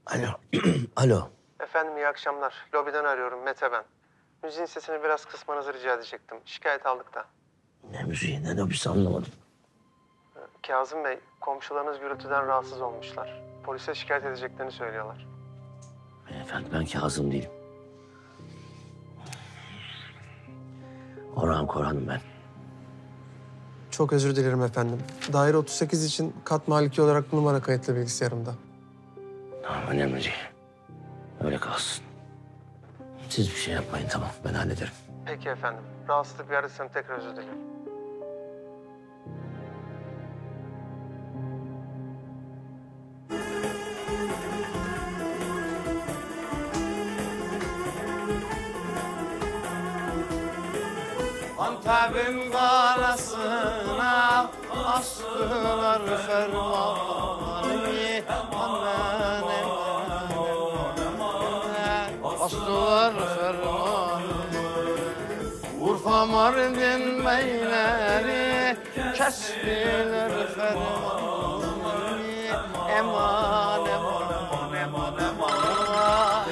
Alo. Alo. Efendim iyi akşamlar. Lobiden arıyorum. Mete ben. Müziğin sesini biraz kısmanızı rica edecektim. Şikayet aldık da. Ne müziği, ne lobisi anlamadım. Kazım Bey, komşularınız gürültüden rahatsız olmuşlar. Polise şikayet edeceklerini söylüyorlar. Efendim ben Kazım değilim. Orhan Korhan'ım ben. Çok özür dilerim efendim. Daire 38 için kat maliki olarak bu numara kayıtlı bilgisayarımda. Tamam önemli değil. Öyle kalsın. Siz bir şey yapmayın tamam ben hallederim. Peki efendim. Rahatsızlık verdiysem tekrar özür dilerim. Antep'in karasına astılar fermanı. Aman astılar fermanı. Urfa Mardin beyleri kestiler fermanı. Eman eman eman eman.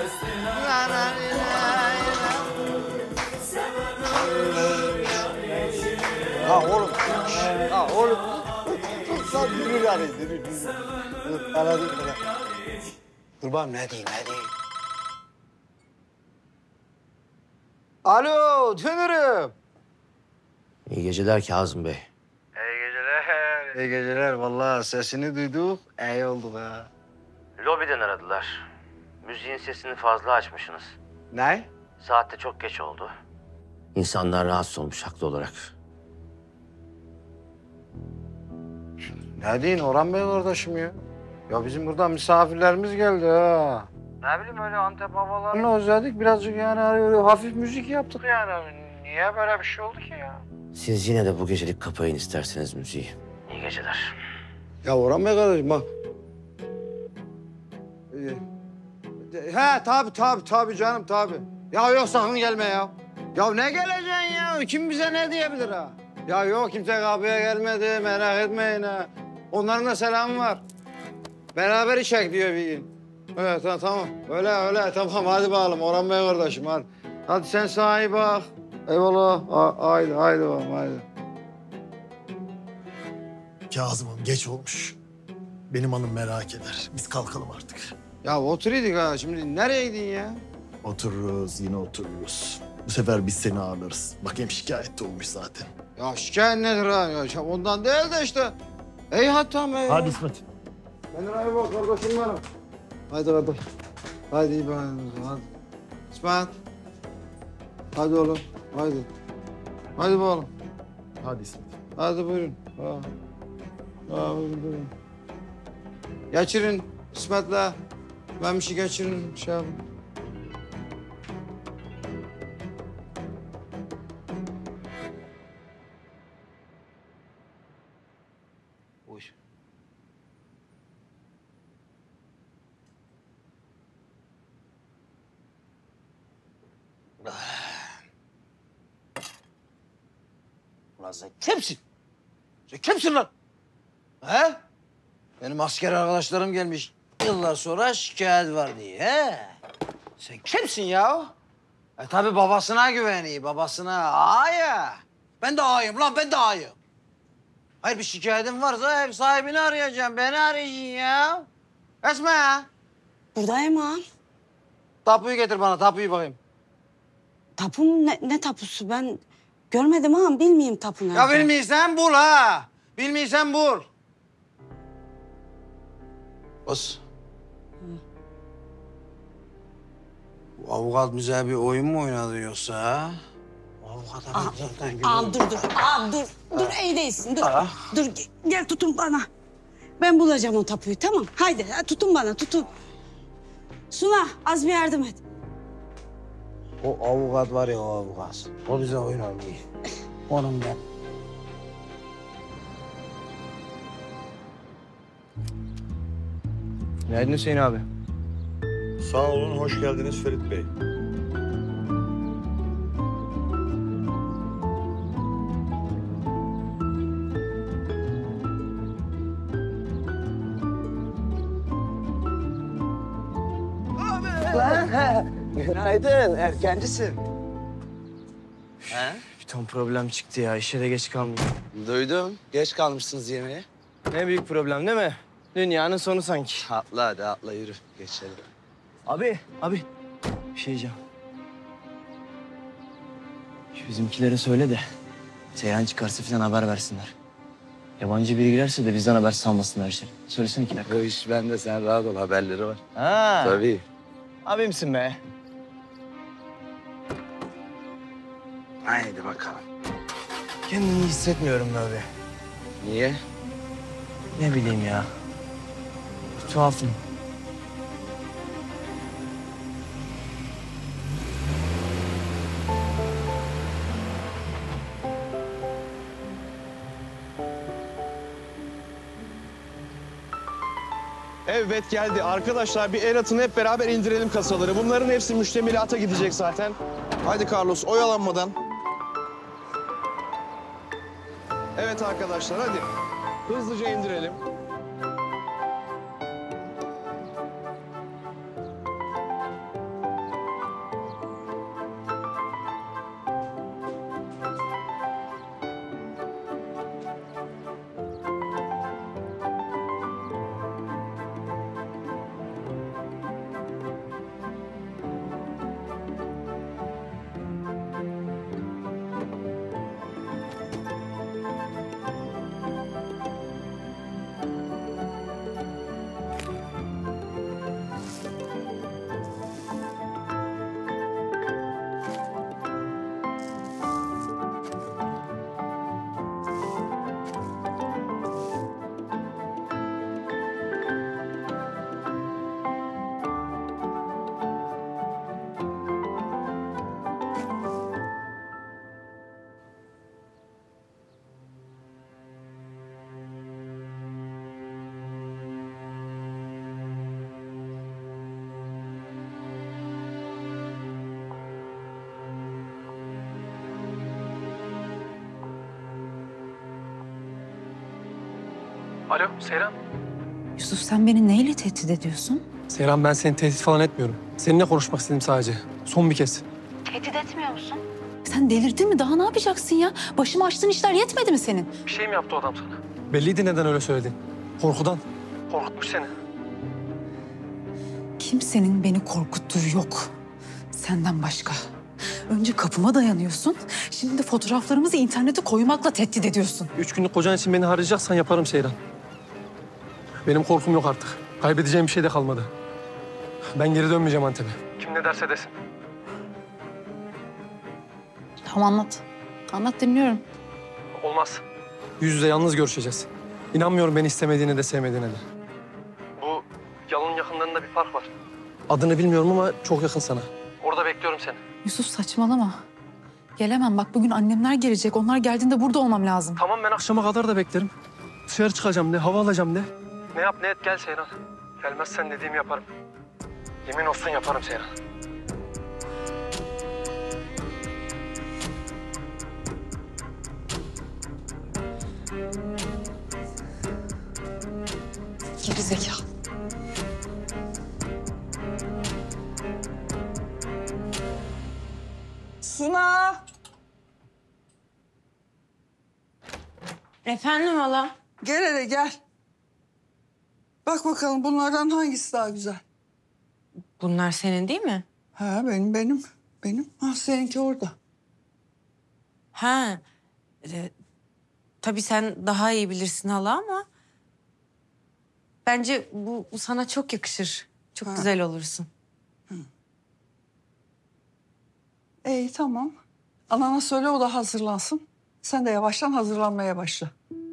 Ha oğlum. Ha oğlum. Sen dürür arayın, dürür. Aradım bana. Dur bakayım ne diyeyim, ne diyeyim. Alo, dönürüm. İyi geceler Kazım Bey. İyi geceler. İyi geceler. Vallahi sesini duyduk. İyi olduk ha. Lobiden aradılar. Müziğin sesini fazla açmışsınız. Ne? Saatte çok geç oldu. İnsanlar rahatsız olmuş haklı olarak. Ne diyorsun Orhan Bey kardeşim ya? Ya bizim burada misafirlerimiz geldi ha. Ne bileyim öyle Antep havalarını özledik. Birazcık yani öyle hafif müzik yaptık yani. Niye böyle bir şey oldu ki ya? Siz yine de bu gecelik kapayın isterseniz müziği. İyi geceler. Ya Orhan Bey kardeşim bak. He tabii canım tabii. Ya yok sakın gelme ya. Ya ne geleceksin ya? Kim bize ne diyebilir ha? Ya yok kimse kapıya gelmedi merak etmeyin ha. Onların da selamı var. Beraber içek diyor bir gün. Evet tamam öyle tamam hadi bakalım Orhan Bey kardeşim hadi. Hadi sen sahi bak. Eyvallah haydi bakalım haydi. Kazım'ım geç olmuş. Benim hanım merak eder. Biz kalkalım artık. Ya oturuyorduk ha şimdi nereye gidin ya? Otururuz yine otururuz. Bu sefer biz seni ağırlarız. Bak hem şikayet de olmuş zaten. Ya şikayet nedir ha? Ya ondan değil de işte. İyi hadi tamam. Hadi İsmet. Kendine iyi bak kardeşim benim. Haydi kardeş. Haydi iyi bakın. Hadi. İsmet. Hadi oğlum. Haydi. Hadi bakalım. Hadi İsmet. Hadi buyurun. Buyurun. Geçirin İsmet'le. Ben bir şey geçirin. Şey yapın. Uy. Ulan sen kimsin? Sen kimsin lan? He? Benim asker arkadaşlarım gelmiş. Yıllar sonra şikayet var diye. He? Sen kimsin ya? Tabii babasına güveniyor, babasına. Ağaya. Ben de ağayım lan, ben de ağayım. Hayır bir şikayetin varsa ev sahibini arayacağım. Beni arayacaksın ya. Esma ya. Buradayım ağam. Tapuyu getir bana, tapuyu bakayım. Tapu mu? Ne tapusu? Ben görmedim ağam. Bilmeyeyim tapu nerede. Ya bilmiyorsan bul ha. Bilmiyorsan bul. Bas. Bu avukat bize bir oyun mu oynadı yoksa ha? Bu avukat adam Ağam dur. Ağam dur. Dur iyi değilsin dur. Dur gel tutun bana. Ben bulacağım o tapuyu tamam. Haydi tutun bana tutun. Suna az bir yardım et. O avukat var ya o avukat. O bize oyun oynuyor. Onun ben. Günaydın Hüseyin abi. Sağ olun, hoş geldiniz Ferit Bey. Günaydın, erkencisin. He? Bir ton problem çıktı ya. İşe de geç kalmayayım. Duydum, geç kalmışsınız yemeğe. Ne büyük problem değil mi? Dünyanın sonu sanki. Atla hadi, atla yürü. Geçelim. Abi. Bir şey diyeceğim. Şu bizimkilere söyle de Seyhan çıkarsa falan haber versinler. Yabancı biri girerse de bizden haber salmasınlar işte. Söylesene 2 dakika. Bu iş bende, sen rahat ol, haberleri var. Ha. Tabii. Abimsin be. Haydi bakalım. Kendimi iyi hissetmiyorum be abi. Niye? Ne bileyim ya. Bir tuhafım. Evet geldi. Arkadaşlar bir el atın, hep beraber indirelim kasaları. Bunların hepsi müştemilata gidecek zaten. Haydi Carlos, oyalanmadan. Evet arkadaşlar hadi. Hızlıca indirelim. Alo Seyran. Yusuf sen beni neyle tehdit ediyorsun? Seyran ben seni tehdit falan etmiyorum. Seninle konuşmak istedim sadece. Son bir kez. Tehdit etmiyor musun? Sen delirdin mi? Daha ne yapacaksın ya? Başıma açtığın işler yetmedi mi senin? Bir şey mi yaptı o adam sana? Belliydi neden öyle söyledin. Korkudan. Korkutmuş seni. Kimsenin beni korkuttuğu yok. Senden başka. Önce kapıma dayanıyorsun. Şimdi de fotoğraflarımızı internete koymakla tehdit ediyorsun. 3 günlük kocan için beni harcayacaksan yaparım Seyran. Benim korkum yok artık. Kaybedeceğim bir şey de kalmadı. Ben geri dönmeyeceğim Antep'e. Kim ne derse desin. Tamam anlat. Anlat dinliyorum. Olmaz. Yüz yüze yalnız görüşeceğiz. İnanmıyorum beni istemediğine de sevmediğine de. Bu yalının yakınlarında bir park var. Adını bilmiyorum ama çok yakın sana. Orada bekliyorum seni. Yusuf saçmalama. Gelemem bak bugün annemler gelecek. Onlar geldiğinde burada olmam lazım. Tamam ben akşama kadar da beklerim. Dışarı çıkacağım de, hava alacağım de. Ne yap ne et gel Seyran. Gelmezsen dediğimi yaparım. Yemin olsun yaparım Seyran. Geri zekalı. Suna! Efendim hala? Gel hele gel. Bak bakalım bunlardan hangisi daha güzel? Bunlar senin değil mi? Ha benim. Ha seninki orada. Ha. Tabii sen daha iyi bilirsin hala ama... Bence bu sana çok yakışır. Çok güzel olursun. İyi tamam. Anana söyle o da hazırlansın. Sen de yavaştan hazırlanmaya başla.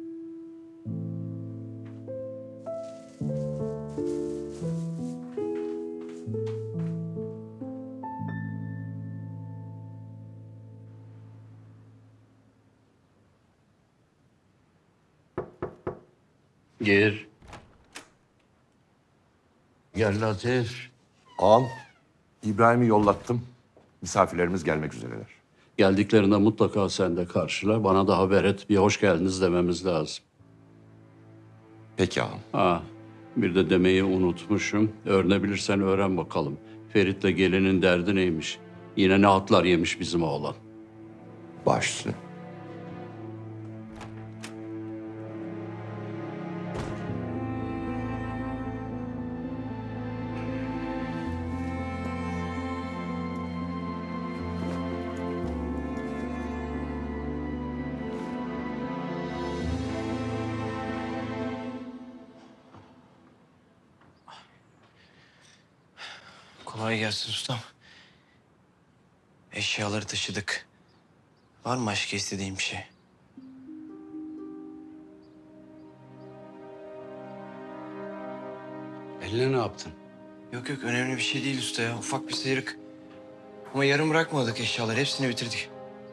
Gir. Gel Latif. Ağam, İbrahim'i yollattım. Misafirlerimiz gelmek üzereler. Geldiklerinde mutlaka sen de karşıla. Bana da haber et. Bir hoş geldiniz dememiz lazım. Peki ağam. Ha, bir de demeyi unutmuşum. Öğrenebilirsen öğren bakalım. Ferit'le gelinin derdi neymiş? Yine ne hatlar yemiş bizim oğlan. Baş üstüne. Kolay gelsin ustam. Eşyaları taşıdık. Var mı başka istediğin bir şey? Eline ne yaptın? Yok yok, önemli bir şey değil usta ya. Ufak bir sıyrık. Ama yarım bırakmadık eşyaları. Hepsini bitirdik.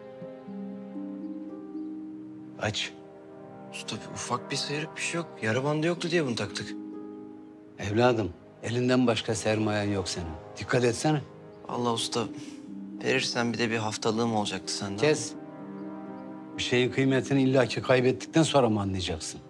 Aç. Usta ufak bir sıyrık, bir şey yok. Yara bandı yoktu diye bunu taktık. Evladım, elinden başka sermayen yok senin. Dikkat etsene. Allah usta, verirsen bir de bir haftalığım olacaktı senden. Kes. Bir şeyin kıymetini illaki kaybettikten sonra mı anlayacaksın?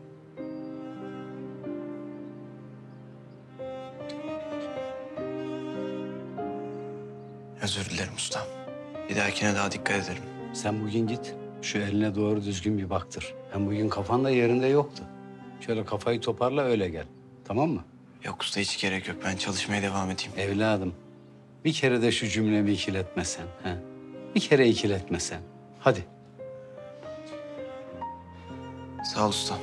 Özür dilerim usta. Bir dahakine daha dikkat ederim. Sen bugün git, şu eline doğru düzgün bir baktır. Hem bugün kafan da yerinde yoktu. Şöyle kafayı toparla öyle gel. Tamam mı? Yok usta, hiç gerek yok. Ben çalışmaya devam edeyim. Evladım, bir kere de şu cümlemi ikiletmesen. He? Bir kere ikiletmesen. Hadi. Sağ ol usta.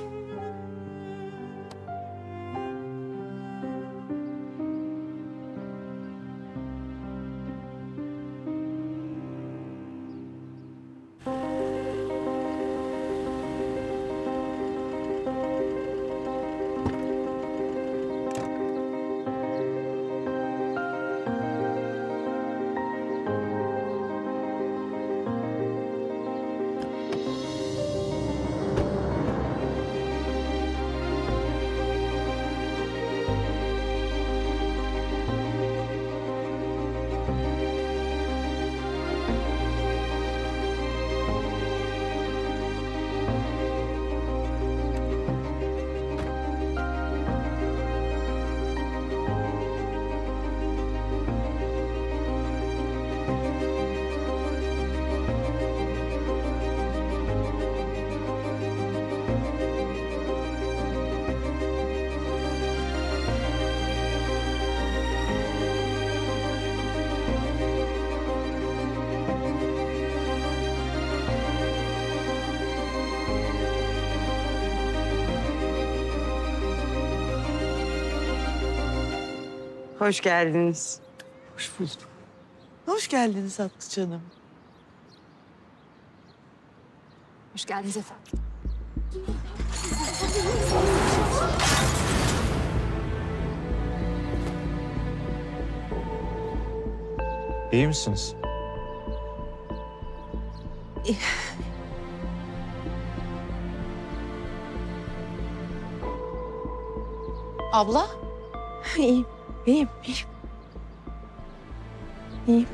Hoş geldiniz. Hoş bulduk. Hoş geldiniz Atlı canım. Hoş geldiniz efendim. İyi misiniz? Abla? İyiyim, iyiyim. İyiyim.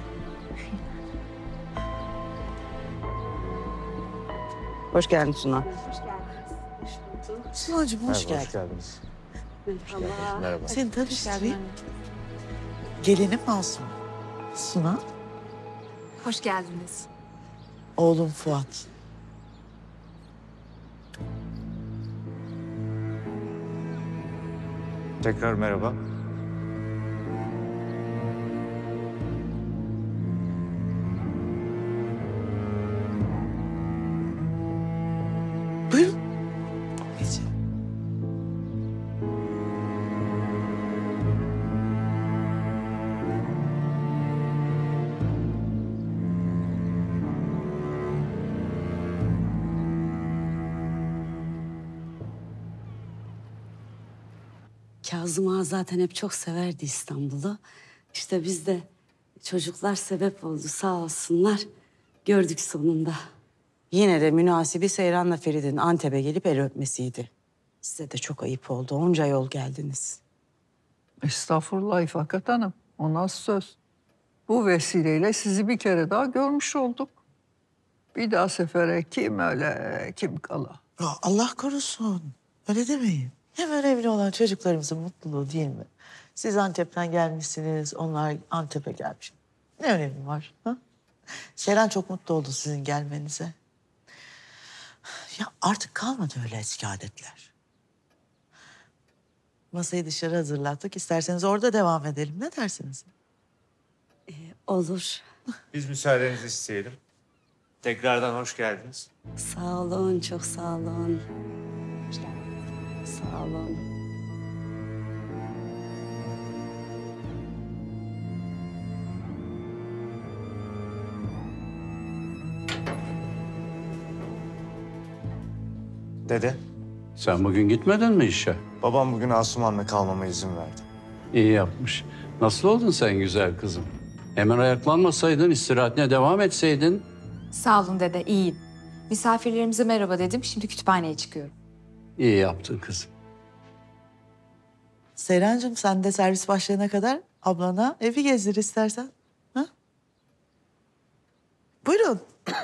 Hoş geldin Suna. Sunacığım hoş Merhaba, geldin. hoş geldiniz. Merhaba. Merhaba. Seni tanıştırayım. Gelinim Masum. Suna, Hoş geldiniz. oğlum Fuat. Tekrar merhaba. Buyurun. Geçin. Kazım Ağa zaten hep çok severdi İstanbul'u. İşte biz de çocuklar sebep oldu sağ olsunlar. Gördük sonunda. Yine de münasibi Seyran'la Ferit'in Antep'e gelip el öpmesiydi. Size de çok ayıp oldu. Onca yol geldiniz. Estağfurullah İfakat Hanım. O nasıl söz? Bu vesileyle sizi bir kere daha görmüş olduk. Bir daha sefere kim öyle kim kala. Ya Allah korusun. Öyle demeyin. Hem önemli olan çocuklarımızın mutluluğu değil mi? Siz Antep'ten gelmişsiniz, onlar Antep'e gelmiş. Ne önemi var? Ha? Seyran çok mutlu oldu sizin gelmenize. Ya artık kalmadı öyle eski adetler. Masayı dışarı hazırlattık. İsterseniz orada devam edelim. Ne dersiniz? Olur. Biz müsaadenizi isteyelim. Tekrardan hoş geldiniz. Sağ olun, çok sağ olun. Sağ olun. Dede, Sen bugün gitmedin mi işe? babam bugün Asuman'la kalmama izin verdi. İyi yapmış. Nasıl oldun sen güzel kızım? Hemen ayaklanmasaydın, istirahatine devam etseydin. Sağ olun dede, iyiyim. Misafirlerimize merhaba dedim, şimdi kütüphaneye çıkıyorum. İyi yaptın kızım. Seyrancığım sen de servis başlayana kadar ablana evi gezdir istersen. Ha? Buyurun.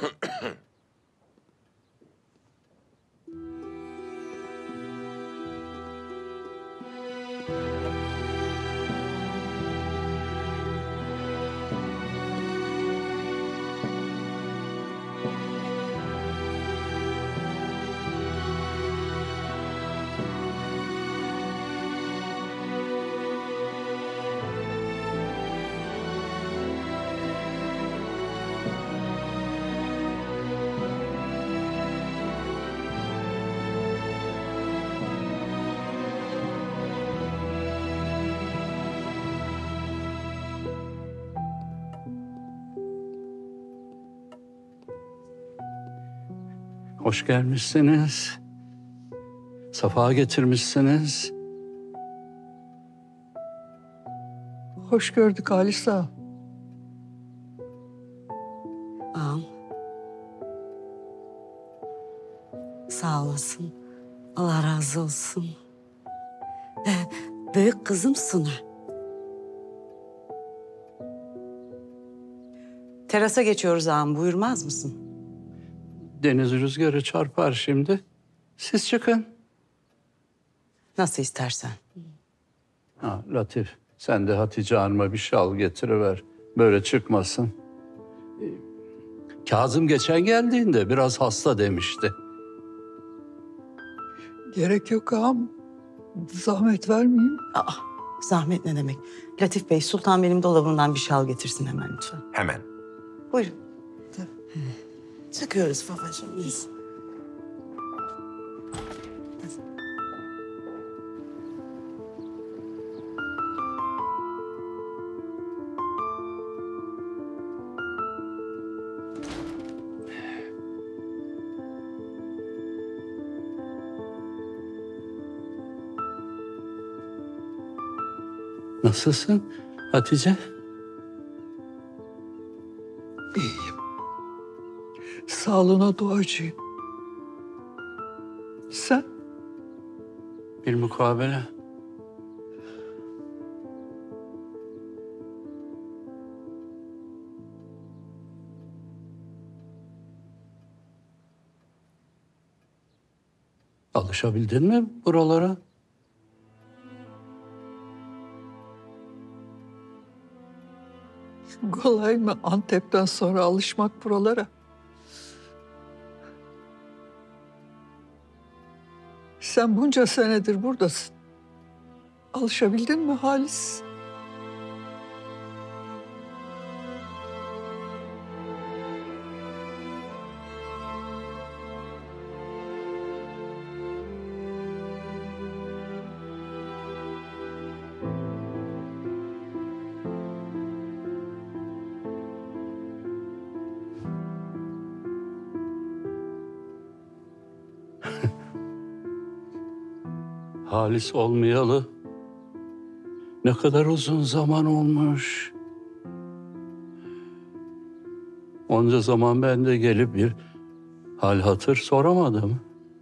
Hoş gelmişsiniz. Safa getirmişsiniz. Hoş gördük Halis ağa. Ağam. Sağ olasın. Allah razı olsun. Büyük kızım Suna. Terasa geçiyoruz ağam. Buyurmaz mısın? Deniz rüzgarı çarpar şimdi. Siz çıkın. Nasıl istersen. Ha, Latif, sen de Hatice Hanım'a bir şal getiriver. Böyle çıkmasın. Kazım geçen geldiğinde biraz hasta demişti. Gerek yok ağam. Zahmet vermeyeyim. Aa, zahmet ne demek? Latif Bey, Sultan benim dolabımdan bir şal getirsin hemen lütfen. Hemen. Buyurun. Çıkıyoruz babacığım biz. Nasılsın Hatice? İyiyim. Sağlığına duacıyım. Sen? Bir mukabele. Alışabildin mi buralara? Kolay mı Antep'ten sonra alışmak buralara? Sen bunca senedir buradasın. Alışabildin mi Halis? Halis olmayalı ne kadar uzun zaman olmuş. Onca zaman ben de gelip bir hal hatır soramadım.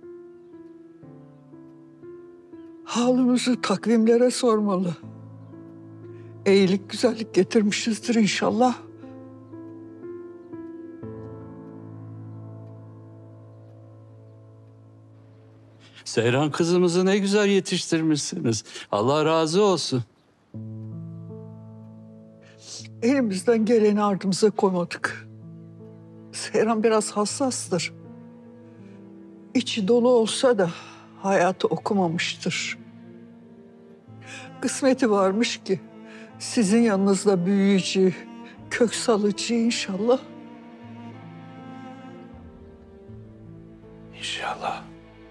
Halimizi takvimlere sormalı. İyilik, güzellik getirmişizdir inşallah. Seyran kızımızı ne güzel yetiştirmişsiniz. Allah razı olsun. elimizden geleni ardımıza koymadık. Seyran biraz hassastır. İçi dolu olsa da hayatı okumamıştır. Kısmeti varmış ki sizin yanınızda büyüyücü, kök salıcı inşallah. İnşallah.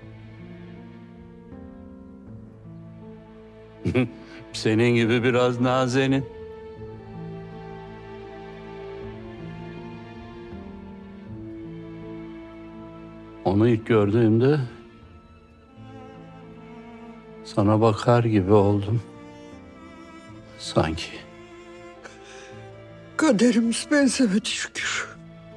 Senin gibi biraz nazenin. Onu ilk gördüğümde sana bakar gibi oldum. Sanki. Kaderimiz benzemedi şükür.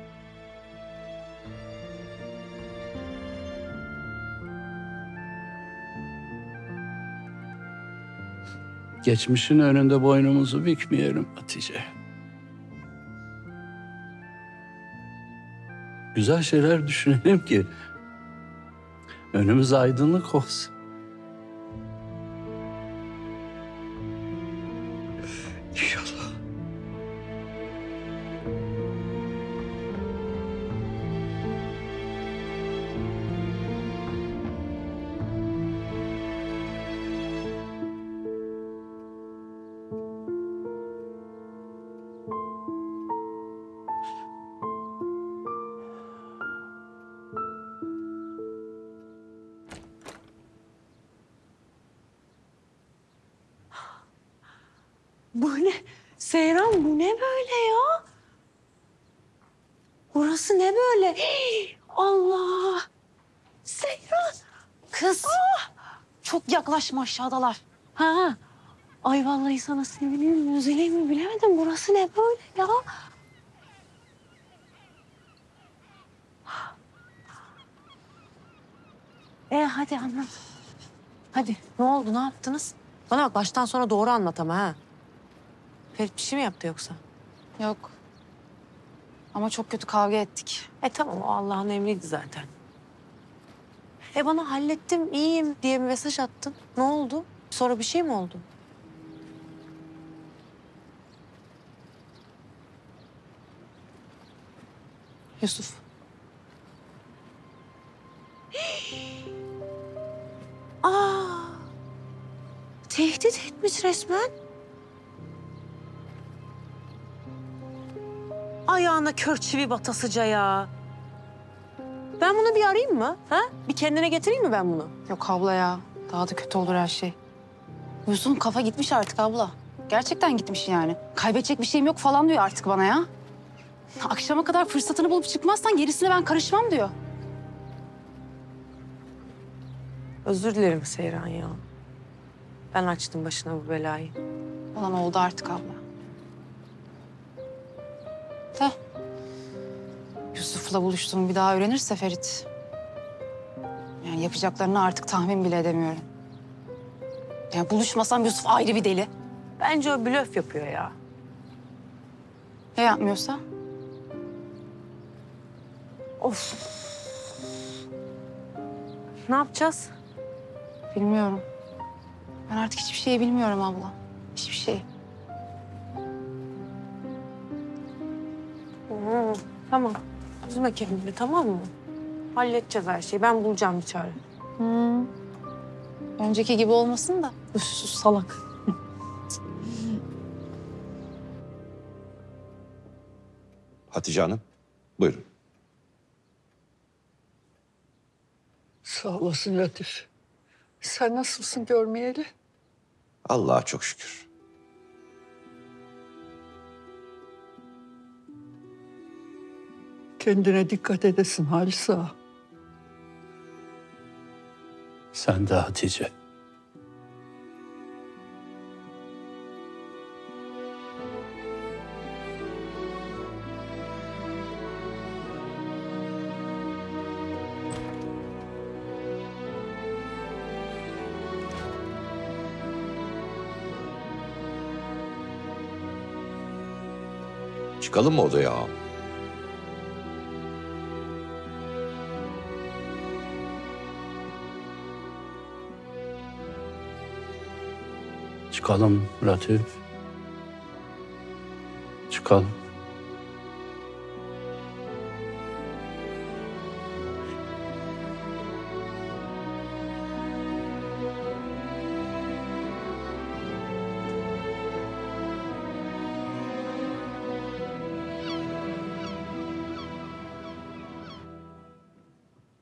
Geçmişin önünde boynumuzu bükmeyelim Hatice. Güzel şeyler düşünelim ki önümüz aydınlık olsun. İnşallah. Bu ne? Seyran bu ne böyle ya? Burası ne böyle? Hii, Allah! Seyran! Kız. Çok yaklaşma, aşağıdalar. Ha. Ay vallahi sana sevineyim mi, üzüleyim mi bilemedim. Burası ne böyle ya? Hadi anlat. Hadi ne oldu, ne yaptınız? Bana bak baştan sona doğru anlat ama ha. Ferit bir şey mi yaptı yoksa? Yok. Ama çok kötü kavga ettik. Tamam o Allah'ın emriydi zaten. Bana hallettim, iyiyim diye bir mesaj attın. Ne oldu? Sonra bir şey mi oldu? Yusuf. Tehdit etmiş resmen. Ayağına kör çivi batasıca ya. Ben bunu bir arayayım mı? Ha? Bir kendine getireyim mi ben bunu? Yok abla ya. Daha da kötü olur her şey. Yusuf'un kafa gitmiş artık abla. Gerçekten gitmiş yani. Kaybedecek bir şeyim yok falan diyor artık bana ya. Akşama kadar fırsatını bulup çıkmazsan gerisine ben karışmam diyor. Özür dilerim Seyran ya. Ben açtım başına bu belayı. Falan oldu artık abla. Da Yusuf'la buluştuğumu bir daha öğrenirse Ferit... yani yapacaklarını artık tahmin bile edemiyorum. Yani buluşmasam Yusuf ayrı bir deli. Bence o blöf yapıyor ya. Ya yapmıyorsa? Of. Ne yapacağız? Bilmiyorum. Ben artık hiçbir şey bilmiyorum abla. Hiçbir şey. Tamam. Üzme kendini, tamam mı? Halledeceğiz her şeyi. Ben bulacağım bir çare. Önceki gibi olmasın da. Sus salak. Hatice Hanım, buyurun. Sağ olasın Latif. Sen nasılsın görmeyeli? Allah'a çok şükür. Kendine dikkat edesin Halis ağa. Sen de Hatice. Çıkalım mı odaya ağam? Çıkalım Latif.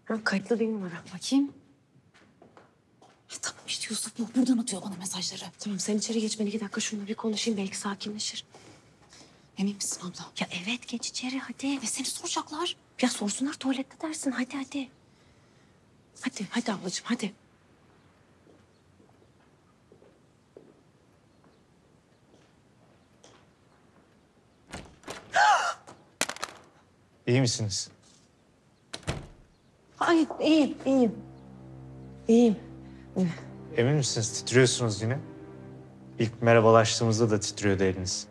Kayıtlı değil numara. Bakayım. Tamam işte Yusuf bu. Buradan atıyor bana mesajları. Tamam sen içeri geç ben 2 dakika şununla bir konuşayım belki sakinleşir. Emin misin abla? Ya evet geç içeri hadi. Ve seni soracaklar. Ya sorsunlar tuvalette dersin hadi. Hadi ablacığım hadi. İyi misiniz? Ay iyiyim. İyiyim. Emin misiniz? Titriyorsunuz yine. İlk merhabalaştığımızda da titriyordu eliniz.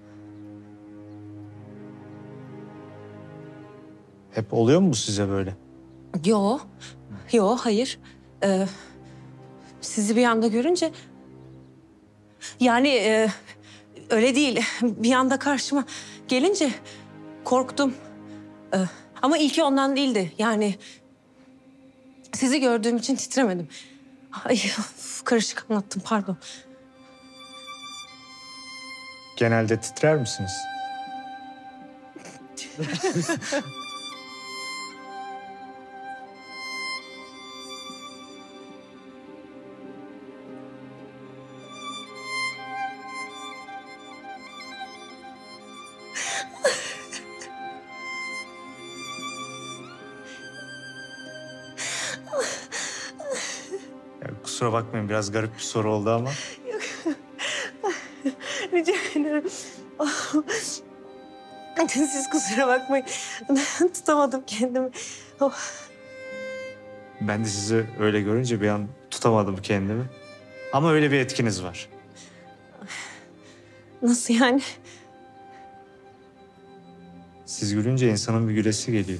Hep oluyor mu bu size böyle? Yo hayır. Sizi bir anda görünce... Yani öyle değil. Bir anda karşıma gelince korktum. Ama ilki ondan değildi. Yani sizi gördüğüm için titremedim. Ay karışık anlattım pardon. Genelde titrer misiniz? Ya, kusura bakmayın biraz garip bir soru oldu ama. Rica ederim. Siz kusura bakmayın. Ben tutamadım kendimi. Oh. Ben de sizi öyle görünce bir an tutamadım kendimi. Ama öyle bir etkiniz var. Nasıl yani? Siz gülünce insanın bir gülesi geliyor.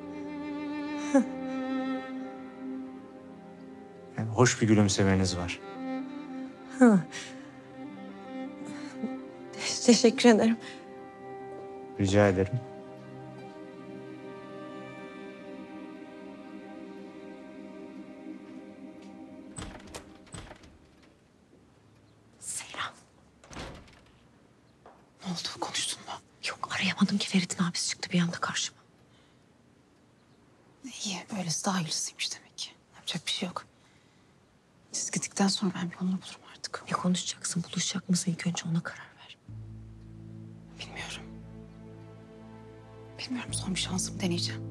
Yani hoş bir gülümsemeniz var. Hı. Teşekkür ederim. Rica ederim. Seyran. Ne oldu? Konuştun mu? Yok arayamadım ki Ferit'in abisi çıktı bir anda karşıma. İyi böylesi daha iyisiymiş demek ki. Yapacak bir şey yok. Siz gittikten sonra ben bir yolunu bulurum artık. Ne konuşacaksın? Buluşacak mısın? İlk önce ona karar ver. Bilmiyorum. Bilmiyorum son bir şansımı deneyeceğim.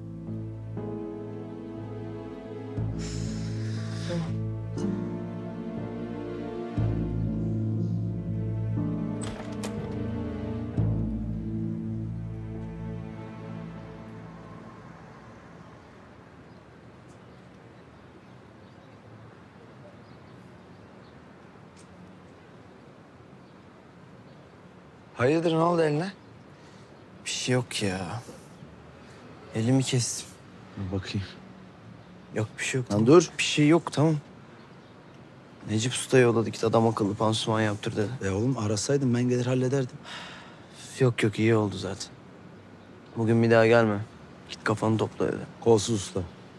Hayırdır ne oldu eline? Bir şey yok ya. Elimi kestim. Bakayım. Yok bir şey yok. Lan dur. Bir şey yok tamam. Necip Usta yolladı git adam akıllı pansuman yaptır dedi. Oğlum arasaydın ben gelir hallederdim. Yok iyi oldu zaten. Bugün bir daha gelme. Git kafanı topla dedi. Kolsuz usta.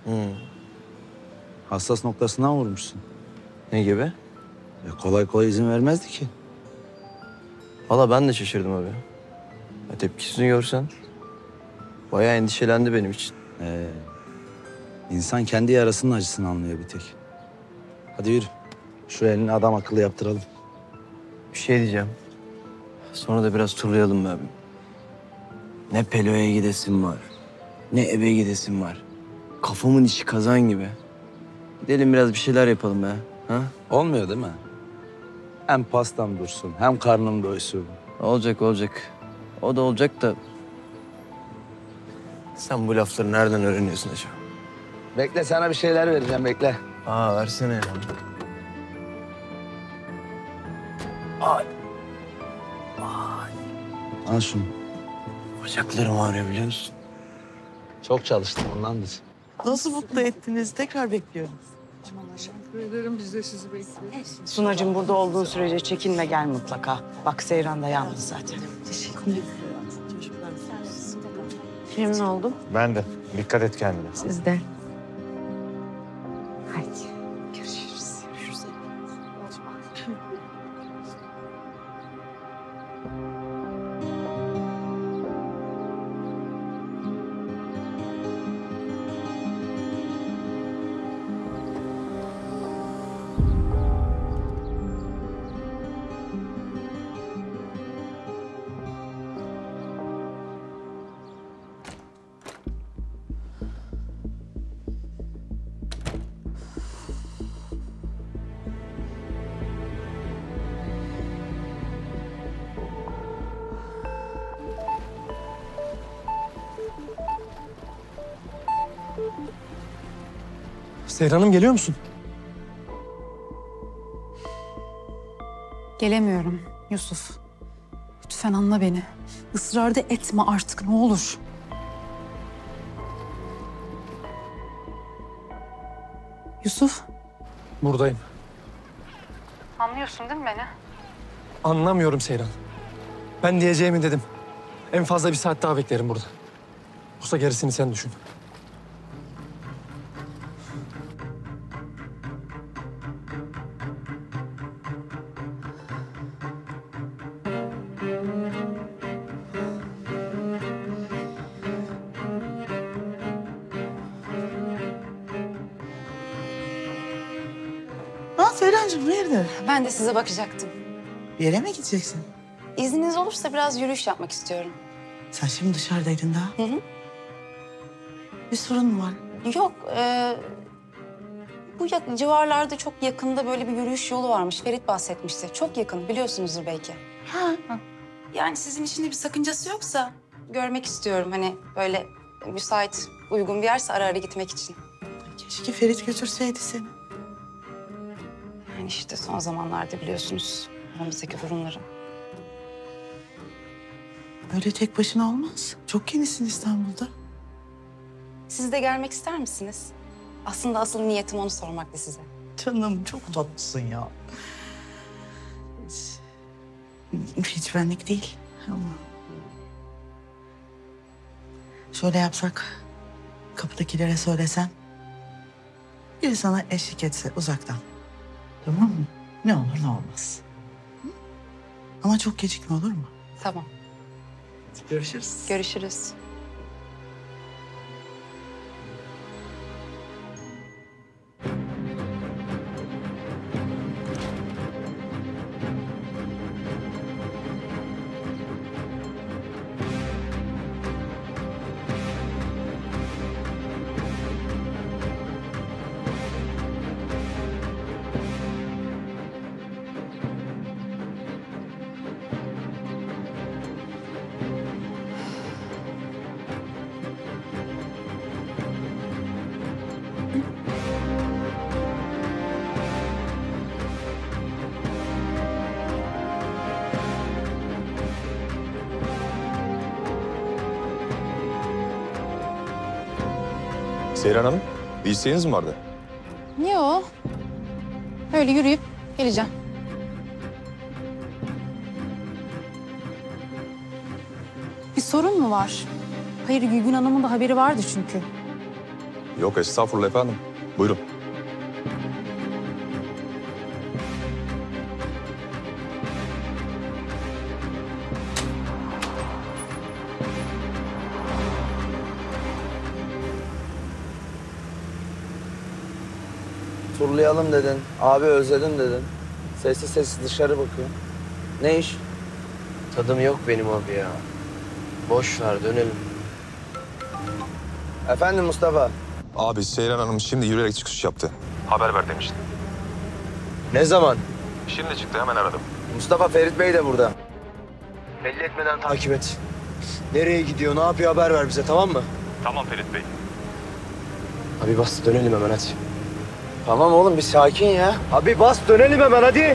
Hassas noktasından vurmuşsun. Ne gibi? Ya kolay kolay izin vermezdi ki. Valla ben de şaşırdım abi. Ya tepkisini görsen. Bayağı endişelendi benim için. İnsan kendi yarasının acısını anlıyor bir tek. Hadi yürü. Şu elini adam akıllı yaptıralım. Bir şey diyeceğim. Sonra da biraz turlayalım be abi. Ne Pelo'ya gidesim var. Ne eve gidesim var. Kafamın içi kazan gibi. Gidelim biraz bir şeyler yapalım be. Ha? Olmuyor değil mi? Hem pastam dursun, hem karnım doysun. Olacak. O da olacak da... Sen bu lafları nereden öğreniyorsun acaba? Bekle sana bir şeyler vereceğim bekle. Versene ya. Ay. Al şunu. Bacaklarım ağrıyor biliyor musun? Çok çalıştım ondandır. Nasıl mutlu ettiniz? Tekrar bekliyorum. Teşekkür ederim. Biz de sizi bekliyoruz. Sunacığım burada olduğun sürece çekinme gel mutlaka. Bak Seyran da yalnız zaten. Memnun oldum. Ben de. Dikkat et kendine. Siz de. Haydi görüşürüz. Seyran'ım geliyor musun? Gelemiyorum Yusuf. Lütfen anla beni. Israr da etme artık ne olur. Yusuf. Buradayım. Anlıyorsun değil mi beni? Anlamıyorum Seyran. Ben diyeceğimi dedim. En fazla bir saat daha beklerim burada. Yoksa gerisini sen düşün. Seyrancığım hayırdır? Ben de size bakacaktım. Bir yere mi gideceksin? İzniniz olursa biraz yürüyüş yapmak istiyorum. Sen şimdi dışarıdaydın daha. Hı hı. Bir sorun mu var? Yok, bu civarlarda çok yakında böyle bir yürüyüş yolu varmış. Ferit bahsetmişti. Çok yakın, biliyorsunuzdur belki. Ha. Yani sizin için de bir sakıncası yoksa görmek istiyorum. Hani böyle müsait, uygun bir yerse ara ara gitmek için. Keşke Ferit götürseydi seni. Yani işte son zamanlarda biliyorsunuz aramızdaki durumları. Böyle tek başına olmaz. Çok yenisin İstanbul'da. Siz de gelmek ister misiniz? Aslında asıl niyetim onu sormaktı size. Canım çok tatlısın ya. Hiç benlik değil ama... Şöyle yapsak, kapıdakilere söylesen... Biri sana eşlik etse uzaktan. Tamam mı? Ne olur ne olmaz. Hı? Ama çok gecikme olur mu? Tamam. Görüşürüz. Görüşürüz. Seyran Hanım, bir isteğiniz mi vardı? Yok. Öyle yürüyüp geleceğim. Bir sorun mu var? Hayır, Gülgün Hanım'ın da haberi vardı çünkü. Yok, estağfurullah efendim. Buyurun. Turlayalım dedin. Abi özledim dedin. Sessiz sessiz dışarı bakıyor. Ne iş? Tadım yok benim abi ya. Boş ver dönelim. Efendim Mustafa. Abi Seyran Hanım şimdi yürüyerek çıkış yaptı. Haber ver demişti. Ne zaman? Şimdi çıktı, hemen aradım. Mustafa Ferit Bey de burada. Belli etmeden takip et. Nereye gidiyor, ne yapıyor haber ver bize, tamam mı? Tamam Ferit Bey. Abi bas dönelim hemen hadi. Tamam oğlum bir sakin ya. Abi bas dönelim hemen hadi.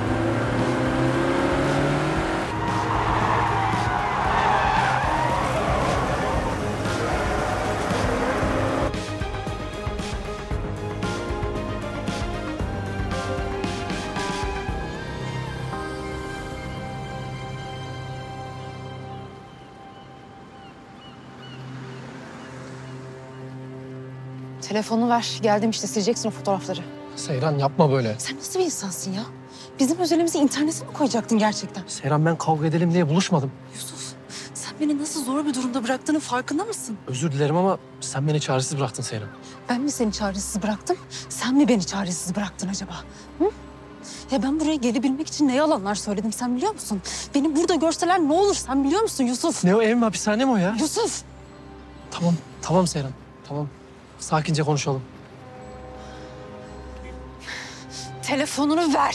Telefonu ver. Geldim işte, sileceksin o fotoğrafları. Seyran yapma böyle. Sen nasıl bir insansın ya? Bizim özelimizi internete mi koyacaktın gerçekten? Seyran ben kavga edelim diye buluşmadım. Yusuf, sen beni nasıl zor bir durumda bıraktığının farkında mısın? Özür dilerim ama sen beni çaresiz bıraktın Seyran. Ben mi seni çaresiz bıraktım? Sen mi beni çaresiz bıraktın acaba? Hı? Ya ben buraya gelebilmek için ne yalanlar söyledim sen biliyor musun? Beni burada görseler ne olur sen biliyor musun Yusuf? Ne o, ev mi hapishane mi o ya? Yusuf! Tamam Seyran, tamam. Sakince konuşalım. Telefonunu ver.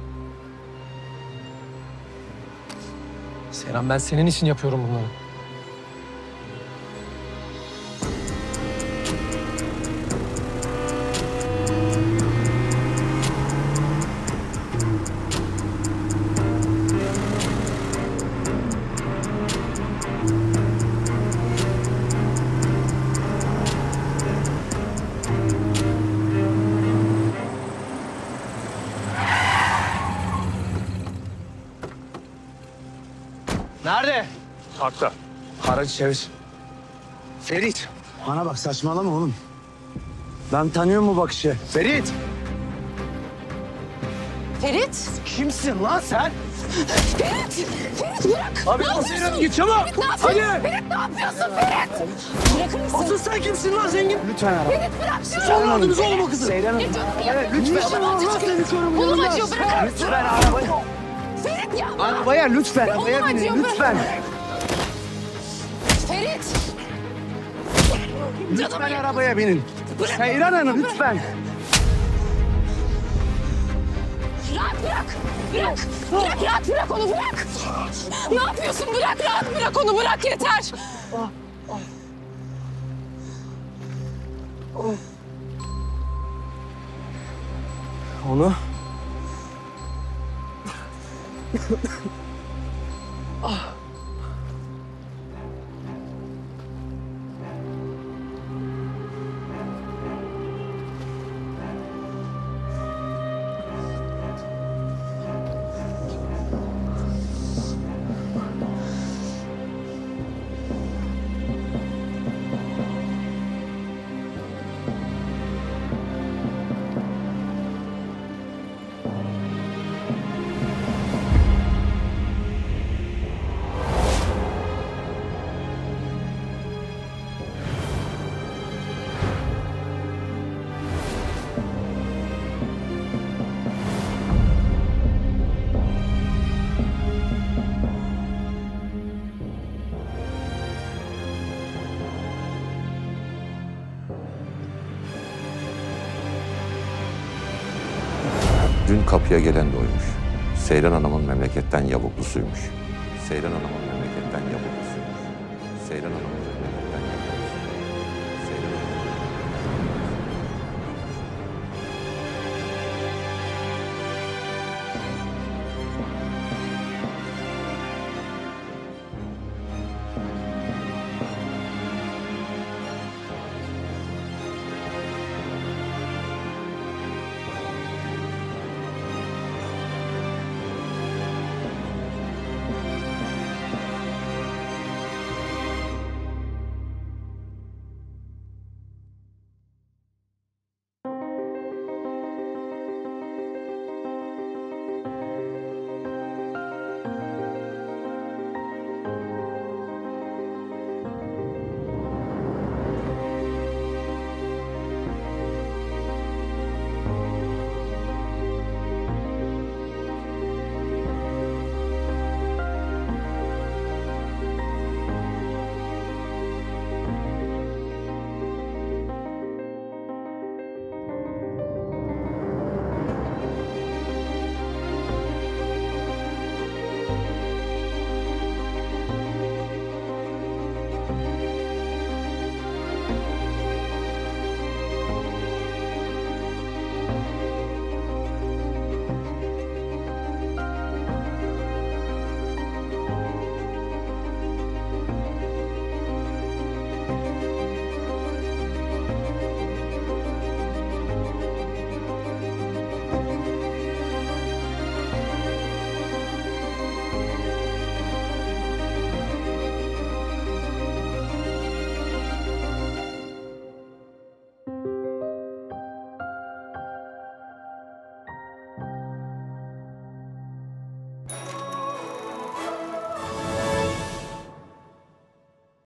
Seyran ben senin için yapıyorum bunları. Nerede? Parkta. Aracı çevir. Ferit. Bana bak saçmalama oğlum. Ben tanıyorum bu bakışı. Ferit. Ferit! Kimsin lan sen? Ferit! Ferit bırak! Abi Ne nasıl yapıyorsun? git çabuk. Ferit ne yapıyorsun? Hadi. Ferit ne yapıyorsun Ferit? Bırakır mısın? Asıl sen kimsin lan zengin? Lütfen ara. Ferit bırak diyorum. Sen aldınız oğlum o kızı. Seyran Hanım. Evet lütfen. Kolum acıyor. Kolum acıyor bırakır mısın? Lütfen arabaya. Ferit yapma. Arabaya lütfen. Kolum Arabaya acıyor, binin bırak. lütfen. Ferit! Lütfen arabaya binin. Seyran Hanım lütfen. Rahat bırak! Bırak! Bırak rahat bırak onu bırak! Ne yapıyorsun? Bırak rahat bırak onu bırak yeter! Onu. Dün kapıya gelen de oymuş. Seyran Hanım'ın memleketten yavuklusuymuş. Seyran Hanım'ın memleketten yavuklusuymuş. Seyran Hanım'ın